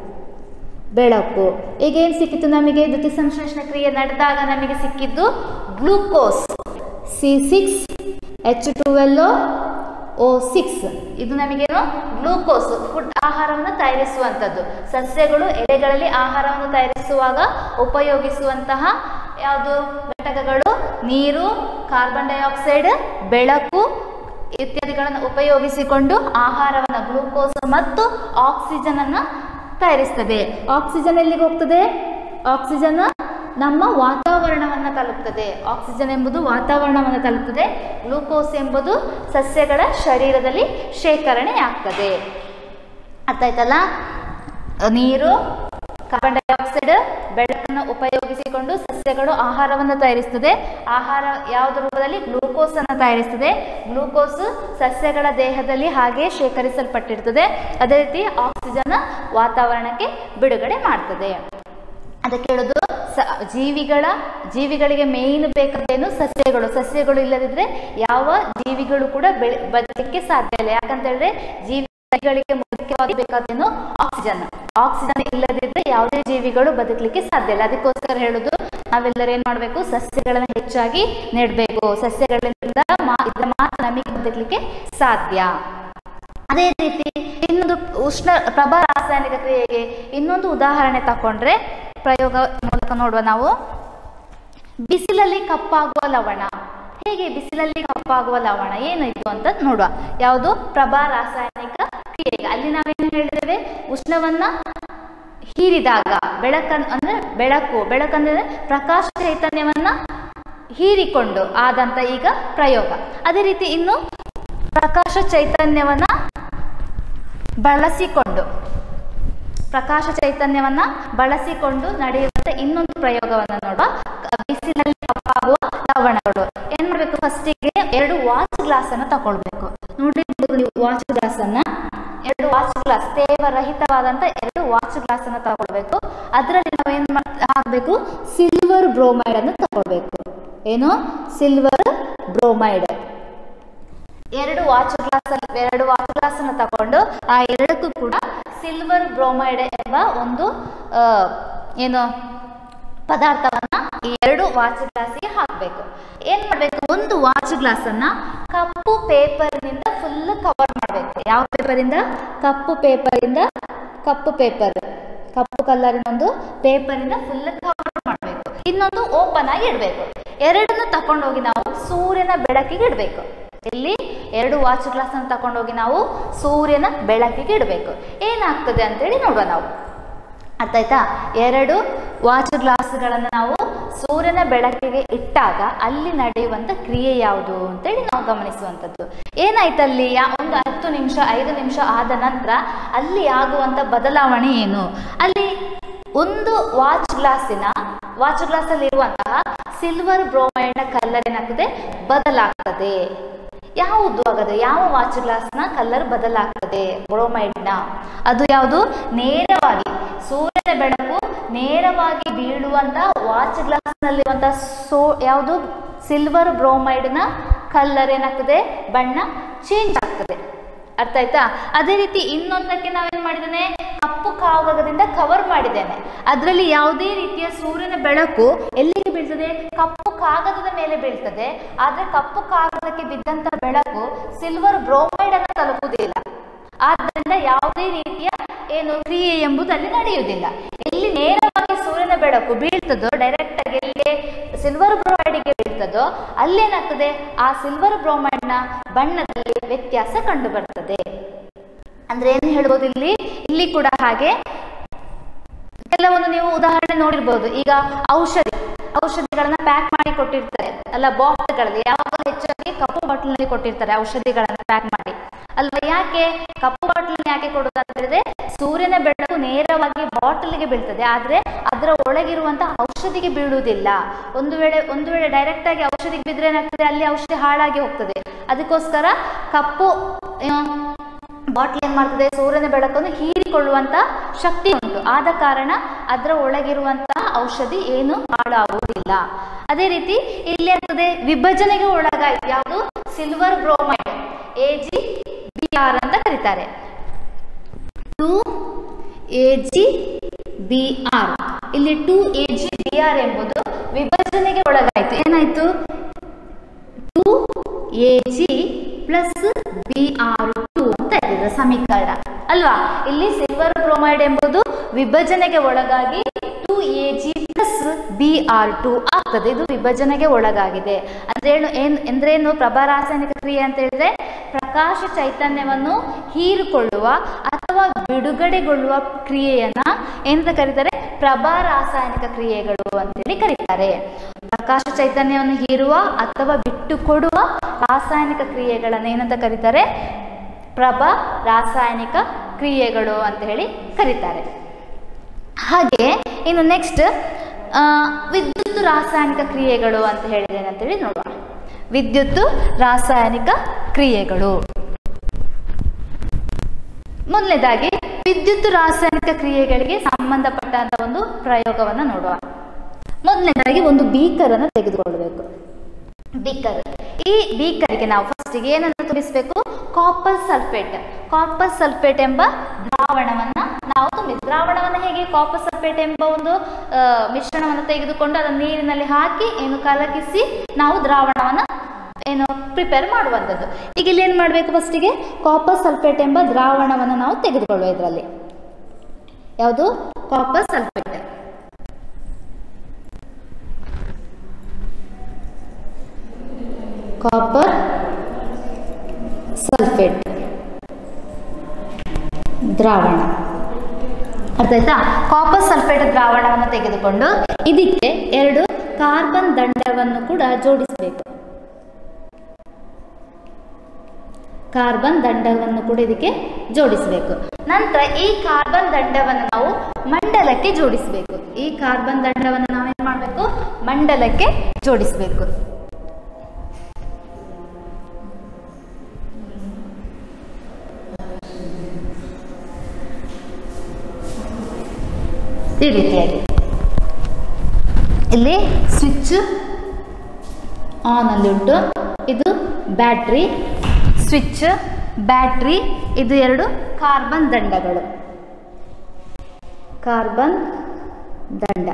ಬೆಳಕು. ಈಗ ಏನು ಸಿಕ್ಕಿತ್ತು ನಮಗೆ? ದ್ಯುತಿ ಸಂಶ್ಲೇಷಣೆ ಕ್ರಿಯೆ ನಡೆದಾಗ ನಮಗೆ ಸಿಕ್ಕಿದ್ದು glucose, C six H twelve O six. ಇದು ನಮಗೇನು? ಗ್ಲೂಕೋಸ್. ಫುಡ್, ಆಹಾರವನ್ನು ತಯಾರಿಸುವಂಥದ್ದು. ಸಸ್ಯಗಳು ಎಲೆಗಳಲ್ಲಿ ಆಹಾರವನ್ನು ತಯಾರಿಸುವಾಗ ಉಪಯೋಗಿಸುವಂತಹ ಯಾವುದು ಘಟಕಗಳು? ನೀರು, ಕಾರ್ಬನ್ ಡೈಆಕ್ಸೈಡ್, ಬೆಳಕು ಇತ್ಯಾದಿಗಳನ್ನು ಉಪಯೋಗಿಸಿಕೊಂಡು ಆಹಾರವನ್ನು, ಗ್ಲೂಕೋಸ್ ಮತ್ತು ಆಕ್ಸಿಜನ್ ಅನ್ನು ತಯಾರಿಸ್ತದೆ. ಆಕ್ಸಿಜನ್ ಎಲ್ಲಿಗೆ ಹೋಗ್ತದೆ? ಆಕ್ಸಿಜನ್ ನಮ್ಮ ವಾತಾವರಣವನ್ನು ತಲುಪ್ತದೆ. ಆಕ್ಸಿಜನ್ ಎಂಬುದು ವಾತಾವರಣವನ್ನು ತಲುಪ್ತದೆ. ಗ್ಲೂಕೋಸ್ ಎಂಬುದು ಸಸ್ಯಗಳ ಶರೀರದಲ್ಲಿ ಶೇಖರಣೆ ಆಗ್ತದೆ. ಅರ್ಥ ಆಯ್ತಲ್ಲ? ನೀರು, ಕಾರ್ಬನ್ ಡೈಆಕ್ಸೈಡ್, ಬೆಳಕನ್ನು ಉಪಯೋಗಿಸಿಕೊಂಡು ಸಸ್ಯಗಳು ಆಹಾರವನ್ನು ತಯಾರಿಸ್ತದೆ. ಆಹಾರ ಯಾವುದರ ರೂಪದಲ್ಲಿ? ಗ್ಲೂಕೋಸ್ ಅನ್ನು ತಯಾರಿಸ್ತದೆ. ಗ್ಲೂಕೋಸ್ ಸಸ್ಯಗಳ ದೇಹದಲ್ಲಿ ಹಾಗೆ ಶೇಖರಿಸಲ್ಪಟ್ಟಿರ್ತದೆ. ಅದೇ ರೀತಿ ಆಕ್ಸಿಜನ್ ವಾತಾವರಣಕ್ಕೆ ಬಿಡುಗಡೆ ಮಾಡ್ತದೆ. ಅದಕ್ಕೆ ಹೇಳೋದು ಸ ಜೀವಿಗಳ ಜೀವಿಗಳಿಗೆ ಮೇಯ್ನ್ ಬೇಕಾದೇನು? ಸಸ್ಯಗಳು. ಸಸ್ಯಗಳು ಇಲ್ಲದಿದ್ದರೆ ಯಾವ ಜೀವಿಗಳು ಕೂಡ ಬೆಳೆ ಬದುಕಲಿಕ್ಕೆ ಸಾಧ್ಯ ಇಲ್ಲ. ಯಾಕಂತ ಹೇಳಿದ್ರೆ ಜೀವಿಗಳಿಗೆ ಮುಖ್ಯವಾಗಿ ಬೇಕಾದೇನು? ಆಕ್ಸಿಜನ್. ಆಕ್ಸಿಜನ್ ಇಲ್ಲದಿದ್ದರೆ ಯಾವುದೇ ಜೀವಿಗಳು ಬದುಕಲಿಕ್ಕೆ ಸಾಧ್ಯ ಇಲ್ಲ. ಅದಕ್ಕೋಸ್ಕರ ಹೇಳೋದು ನಾವೆಲ್ಲರೂ ಏನು ಮಾಡಬೇಕು? ಸಸ್ಯಗಳನ್ನು ಹೆಚ್ಚಾಗಿ ನೆಡಬೇಕು. ಸಸ್ಯಗಳಿಂದ ಮಾ ಇದರ ಮಾತ್ರ ನಮಗೆ ಬದುಕಲಿಕ್ಕೆ ಸಾಧ್ಯ. ಅದೇ ರೀತಿ ಇನ್ನೊಂದು ಉಷ್ಣ ಪ್ರಭಾ ರಾಸಾಯನಿಕ ಕ್ರಿಯೆಗೆ ಇನ್ನೊಂದು ಉದಾಹರಣೆ ತಗೊಂಡ್ರೆ ಪ್ರಯೋಗ ಮೂಲಕ ನೋಡುವ ನಾವು. ಬಿಸಿಲಲ್ಲಿ ಕಪ್ಪಾಗುವ ಲವಣ. ಹೇಗೆ ಬಿಸಿಲಲ್ಲಿ ಕಪ್ಪಾಗುವ ಲವಣ ಏನು ಇದು ಅಂತ ನೋಡುವ. ಯಾವುದು? ಪ್ರಭಾ ರಾಸಾಯನಿಕ ಕ್ರಿಯೆಗೆ. ಅಲ್ಲಿ ನಾವೇನು ಹೇಳಿದ್ದೇವೆ? ಉಷ್ಣವನ್ನ ಹೀರಿದಾಗ ಬೆಳಕನ್ನು ಅಂದ್ರೆ ಬೆಳಕು ಬೆಳಕಂದ್ರೆ ಪ್ರಕಾಶ ಚೈತನ್ಯವನ್ನ ಹೀರಿಕೊಂಡು ಆದಂತ ಈಗ ಪ್ರಯೋಗ. ಅದೇ ರೀತಿ ಇನ್ನು ಪ್ರಕಾಶ ಚೈತನ್ಯವನ್ನ ಬಳಸಿಕೊಂಡು ಪ್ರಕಾಶ ಚೈತನ್ಯವನ್ನ ಬಳಸಿಕೊಂಡು ನಡೆಯುವಂತ ಇನ್ನೊಂದು ಪ್ರಯೋಗವನ್ನು ನೋಡುವ. ಬಿಸಿಲಲ್ಲಿ ಕಪ್ಪಾಗುವ ಲವಣಗಳು. ಏನ್ ಮಾಡ್ಬೇಕು? ಫಸ್ಟಿಗೆ ಎರಡು ವಾಚ್ ಗ್ಲಾಸ್ ಅನ್ನ ತಗೊಳ್ಬೇಕು. ನೋಡಿರ್ಬೋದು ನೀವು ವಾಚ್ ಗ್ಲಾಸ್ ಅನ್ನ. ಎರಡು ವಾಚ್ ಗ್ಲಾಸ್, ತೇವರಹಿತವಾದಂತ ಎರಡು ವಾಚ್ ಗ್ಲಾಸ್ ಅನ್ನ ತಗೊಳ್ಬೇಕು. ಅದರಲ್ಲಿ ನಾವು ಏನ್ ಹಾಕ್ಬೇಕು? ಸಿಲ್ವರ್ ಬ್ರೋಮೈಡ್ ಅನ್ನು ತಗೊಳ್ಬೇಕು. ಏನು? Silver bromide. ಎರಡು ವಾಚ್ ಗ್ಲಾಸ್ ಎರಡು ವಾಚ್ ಗ್ಲಾಸ್ ಅನ್ನು ತಗೊಂಡು ಆ ಎರಡಕ್ಕೂ ಕೂಡ ಸಿಲ್ವರ್ ಬ್ರೋಮೈಡ್ ಎಂಬ ಒಂದು ಏನು ಪದಾರ್ಥವನ್ನ ಈ ಎರಡು ವಾಚ್ ಗ್ಲಾಸ್ಗೆ ಹಾಕಬೇಕು. ಏನ್ ಮಾಡ್ಬೇಕು? ಒಂದು ವಾಚ್ ಗ್ಲಾಸ್ ಅನ್ನ ಕಪ್ಪು ಪೇಪರ್ ನಿಂದ ಫುಲ್ ಕವರ್ ಮಾಡಬೇಕು. ಯಾವ ಪೇಪರ್ ಇಂದ? ಕಪ್ಪು ಪೇಪರ್ ಇಂದ ಕಪ್ಪು ಪೇಪರ್ ಕಪ್ಪು ಕಲರಿನ ಒಂದು ಪೇಪರ್ ಇಂದ ಫುಲ್ ಕವರ್ ಮಾಡಬೇಕು. ಇನ್ನೊಂದು ಓಪನ್ ಆಗಿ ಇಡಬೇಕು. ಎರಡನ್ನು ತಕೊಂಡೋಗಿ ನಾವು ಸೂರ್ಯನ ಬೆಳಕಿಗೆ ಇಡಬೇಕು. ಇಲ್ಲಿ ಎರಡು ವಾಚ್ ಗ್ಲಾಸ್ ಅನ್ನು ತಕೊಂಡೋಗಿ ನಾವು ಸೂರ್ಯನ ಬೆಳಕಿಗೆ ಇಡಬೇಕು. ಏನಾಗ್ತದೆ ಅಂತೇಳಿ ನೋಡುವ ನಾವು. ಅರ್ಥ ಆಯ್ತಾ? ಎರಡು ವಾಚ್ ಗ್ಲಾಸ್ಗಳನ್ನು ನಾವು ಸೂರ್ಯನ ಬೆಳಕಿಗೆ ಇಟ್ಟಾಗ ಅಲ್ಲಿ ನಡೆಯುವಂಥ ಕ್ರಿಯೆ ಯಾವುದು ಅಂತೇಳಿ ನಾವು ಗಮನಿಸುವಂಥದ್ದು. ಏನಾಯ್ತಲ್ಲಿ? ಯಾ ಒಂದು ಹತ್ತು ನಿಮಿಷ ಐದು ನಿಮಿಷ ಆದ ನಂತರ ಅಲ್ಲಿ ಆಗುವಂಥ ಬದಲಾವಣೆ ಏನು? ಅಲ್ಲಿ ಒಂದು ವಾಚ್ ಗ್ಲಾಸಿನ ವಾಚ್ ಗ್ಲಾಸಲ್ಲಿ ಇರುವಂತಹ ಸಿಲ್ವರ್ ಬ್ರೋಮೈಡ್ನ ಕಲರ್ ಏನಾಗ್ತದೆ? ಬದಲಾಗ್ತದೆ. ಯಾವುದು ಆಗದೆ? ಯಾವ ವಾಚ್ ಗ್ಲಾಸ್ನ ಕಲರ್ ಬದಲಾಗ್ತದೆ? ಬ್ರೋಮೈಡ್ನ. ಅದು ಯಾವುದು? ನೇರವಾಗಿ ಸೂರ್ಯನ ಬೆಳಕು ನೇರವಾಗಿ ಬೀಳುವಂತ ವಾಚ್ ಗ್ಲಾಸ್ನಲ್ಲಿರುವಂತಹ ಸೋ ಯಾವುದು? ಸಿಲ್ವರ್ ಬ್ರೋಮೈಡ್ನ ಕಲರ್ ಏನಾಗ್ತದೆ? ಬಣ್ಣ ಚೇಂಜ್ ಆಗ್ತದೆ. ಅರ್ಥ ಆಯ್ತಾ? ಅದೇ ರೀತಿ ಇನ್ನೊಂದಕ್ಕೆ ನಾವೇನ್ ಮಾಡಿದ್ದೇನೆ? ಕಪ್ಪು ಕಾಗದದಿಂದ ಕವರ್ ಮಾಡಿದ್ದೇನೆ. ಅದರಲ್ಲಿ ಯಾವುದೇ ರೀತಿಯ ಸೂರ್ಯನ ಬೆಳಕು ಎಲ್ಲಿಗೆ ಬೀಳ್ತದೆ? ಕಪ್ಪು ಕಾಗದದ ಮೇಲೆ ಬೀಳ್ತದೆ. ಆದ್ರೆ ಕಪ್ಪು ಕಾಗದಕ್ಕೆ ಬಿದ್ದಂತ ಬೆಳಕು ಸಿಲ್ವರ್ ಬ್ರೋಮೈಡ್ ಅನ್ನು ತಲುಪುವುದಿಲ್ಲ. ಆದ್ದರಿಂದ ಯಾವುದೇ ರೀತಿಯ ಏನು ಕ್ರಿಯೆ ಎಂಬುದು ಅಲ್ಲಿ ನಡೆಯುವುದಿಲ್ಲ. ಎಲ್ಲಿ ನೇರವಾಗಿ ಸೂರ್ಯನ ಬೆಳಕು ಬೀಳ್ತದೋ, ಡೈರೆಕ್ಟ್ ಆಗಿ ಎಲ್ಲಿ ಸಿಲ್ವರ್ ಬ್ರೋಮೈಡ್ಗೆ ಬೀಳ್ತದೋ ಅಲ್ಲೇನಾಗ್ತದೆ? ಆ ಸಿಲ್ವರ್ ಬ್ರೋಮೈಡ್ನ ಬಣ್ಣದಲ್ಲಿ ವ್ಯತ್ಯಾಸ ಕಂಡು ಬರ್ತದೆ. ಅಂದ್ರೆ ಏನ್ ಹೇಳ್ಬೋದು ಇಲ್ಲಿ? ಇಲ್ಲಿ ಕೂಡ ಹಾಗೆ ಕೆಲವೊಂದು ನೀವು ಉದಾಹರಣೆ ನೋಡಿರ್ಬೋದು. ಈಗ ಔಷಧಿ ಔಷಧಿಗಳನ್ನ ಪ್ಯಾಕ್ ಮಾಡಿ ಕೊಟ್ಟಿರ್ತಾರೆ ಅಲ್ಲ, ಬಾಟ್ಲ್ಗಳಲ್ಲಿ. ಯಾವಾಗ ಹೆಚ್ಚಾಗಿ ಕಪ್ಪು ಬಾಟ್ಲಿನಲ್ಲಿ ಕೊಟ್ಟಿರ್ತಾರೆ ಔಷಧಿಗಳನ್ನ ಪ್ಯಾಕ್ ಮಾಡಿ. ಅಲ್ವಾ? ಯಾಕೆ ಕಪ್ಪು ಬಾಟಲ್ ಯಾಕೆ ಕೊಡುವುದು ಅಂತ ಹೇಳಿದ್ರೆ ಸೂರ್ಯನ ಬೆಳಕು ನೇರವಾಗಿ ಬಾಟಲ್ಗೆ ಬೀಳ್ತದೆ, ಆದ್ರೆ ಅದರ ಒಳಗಿರುವಂತಹ ಔಷಧಿಗೆ ಬೀಳುವುದಿಲ್ಲ. ಒಂದು ವೇಳೆ ಒಂದು ವೇಳೆ ಡೈರೆಕ್ಟ್ ಆಗಿ ಔಷಧಿಗೆ ಬಿದ್ರೆ ಏನಾಗ್ತದೆ, ಅಲ್ಲಿ ಔಷಧಿ ಹಾಳಾಗಿ ಹೋಗ್ತದೆ. ಅದಕ್ಕೋಸ್ಕರ ಕಪ್ಪು ಬಾಟ್ಲ್ ಏನ್ ಮಾಡ್ತದೆ, ಸೂರ್ಯನ ಬೆಳಕನ್ನು ಹೀರಿಕೊಳ್ಳುವಂತ ಶಕ್ತಿ ಉಂಟು. ಆದ ಕಾರಣ ಅದರ ಒಳಗಿರುವಂತಹ ಔಷಧಿ ಏನು ಹಾಳಾಗುವುದಿಲ್ಲ. ಅದೇ ರೀತಿ ಇಲ್ಲಿ ಆಗ್ತದೆ ವಿಭಜನೆಗೆ ಒಳಗಾಯ್ತು ಯಾವುದು, silver bromide A G B R ಅಂತ ಕರೀತಾರೆ. Two A G B R, ಇಲ್ಲಿ two A G B R ಎಂಬುದು ವಿಭಜನೆಗೆ ಒಳಗಾಯ್ತು. ಏನಾಯ್ತು, two A G plus B R two ಅಂತ ಇದೆ ಸಮೀಕರಣ ಅಲ್ವಾ? ಇಲ್ಲಿ ಸಿಲ್ವರ್ ಬ್ರೋಮೈಡ್ ಎಂಬುದು ವಿಭಜನೆಗೆ ಒಳಗಾಗಿ two A G plus B R two ಆಗ್ತದೆ. ಇದು ವಿಭಜನೆಗೆ ಒಳಗಾಗಿದೆ ಅಂದ್ರೆ ಏನು ಏನ್ ಎಂದ್ರೇನು, ಪ್ರಭಾ ರಾಸಾಯನಿಕ ಕ್ರಿಯೆ ಅಂತ ಹೇಳಿದ್ರೆ ಪ್ರಕಾಶ ಚೈತನ್ಯವನ್ನು ಹೀರಿಕೊಳ್ಳುವ ಅಥವಾ ಬಿಡುಗಡೆಗೊಳ್ಳುವ ಕ್ರಿಯೆಯನ್ನ ಏನಂತ ಕರೀತಾರೆ, ಪ್ರಭಾ ರಾಸಾಯನಿಕ ಕ್ರಿಯೆಗಳು ಅಂತೇಳಿ ಕರೀತಾರೆ. ಪ್ರಕಾಶ ಚೈತನ್ಯವನ್ನು ಹೀರುವ ಅಥವಾ ಬಿಟ್ಟು ಕೊಡುವ ರಾಸಾಯನಿಕ ಕ್ರಿಯೆಗಳನ್ನು ಏನಂತ ಕರೀತಾರೆ, ಪ್ರಭಾ ರಾಸಾಯನಿಕ ಕ್ರಿಯೆಗಳು ಅಂತ ಹೇಳಿ ಕರೀತಾರೆ. ಹಾಗೆ ಇನ್ನು ನೆಕ್ಸ್ಟ್ ವಿದ್ಯುತ್ ರಾಸಾಯನಿಕ ಕ್ರಿಯೆಗಳು ಅಂತ ಹೇಳಿದ್ರೆ ಏನಂತೇಳಿ ನೋಡುವ. ವಿದ್ಯುತ್ ರಾಸಾಯನಿಕ ಕ್ರಿಯೆಗಳು, ಮೊದಲನೇದಾಗಿ ವಿದ್ಯುತ್ ರಾಸಾಯನಿಕ ಕ್ರಿಯೆಗಳಿಗೆ ಸಂಬಂಧಪಟ್ಟಂತ ಒಂದು ಪ್ರಯೋಗವನ್ನು ನೋಡುವ. ಮೊದಲನೇದಾಗಿ ಒಂದು ಬೀಕರ್ ಅನ್ನು ತೆಗೆದುಕೊಳ್ಳಬೇಕು. ಬೀಕರ್, ಈ ಬೀಕರ್ಗೆ ನಾವು ಫಸ್ಟಿಗೆ ಏನನ್ನು ತುಂಬಿಸಬೇಕು, ಕಾಪರ್ ಸಲ್ಫೇಟ್. ಕಾಪರ್ ಸಲ್ಫೇಟ್ ಎಂಬ ದ್ರಾವಣವನ್ನ ನಾವು ತುಂಬಿ ದ್ರಾವಣವನ್ನು ಹೇಗೆ, ಕಾಪರ್ ಸಲ್ಫೇಟ್ ಎಂಬ ಒಂದು ಮಿಶ್ರಣವನ್ನು ತೆಗೆದುಕೊಂಡು ಅದನ್ನು ನೀರಿನಲ್ಲಿ ಹಾಕಿ ಏನು ಕಲಕಿಸಿ ನಾವು ದ್ರಾವಣವನ್ನ ಏನು ಪ್ರಿಪೇರ್ ಮಾಡುವಂಥದ್ದು. ಈಗ ಇಲ್ಲಿ ಏನು ಮಾಡಬೇಕು, ಫಸ್ಟಿಗೆ ಕಾಪರ್ ಸಲ್ಫೇಟ್ ಎಂಬ ದ್ರಾವಣವನ್ನು ನಾವು ತೆಗೆದುಕೊಳ್ಳುವ. ಇದರಲ್ಲಿ ಯಾವುದು, ಕಾಪರ್ ಸಲ್ಫೇಟ್. ಕಾಪರ್ ಸಲ್ಫೇಟ್ ದ್ರಾವಣ ಅರ್ಥ ಆಯ್ತಾ? ಕಾಪರ್ ಸಲ್ಫೇಟ್ ದ್ರಾವಣವನ್ನು ತೆಗೆದುಕೊಂಡು ಇದಕ್ಕೆ ಎರಡು ಕಾರ್ಬನ್ ದಂಡವನ್ನು ಕೂಡ ಜೋಡಿಸಬೇಕು. ಕಾರ್ಬನ್ ದಂಡವನ್ನು ಕೂಡ ಇದಕ್ಕೆ ಜೋಡಿಸಬೇಕು. ನಂತರ ಈ ಕಾರ್ಬನ್ ದಂಡವನ್ನು ನಾವು ಮಂಡಲಕ್ಕೆ ಜೋಡಿಸಬೇಕು. ಈ ಕಾರ್ಬನ್ ದಂಡವನ್ನು ನಾವೇನ್ ಮಾಡಬೇಕು, ಮಂಡಲಕ್ಕೆ ಜೋಡಿಸಬೇಕು. ಈ ರೀತಿಯಾಗಿ ಇಲ್ಲಿ ಸ್ವಿಚ್ ಆನ್ ಅಲ್ಲಿ ಉಂಟು. ಇದು ಬ್ಯಾಟ್ರಿ, ಸ್ವಿಚ್, ಬ್ಯಾಟ್ರಿ, ಇದು ಎರಡು ಕಾರ್ಬನ್ ದಂಡಗಳು. ಕಾರ್ಬನ್ ದಂಡ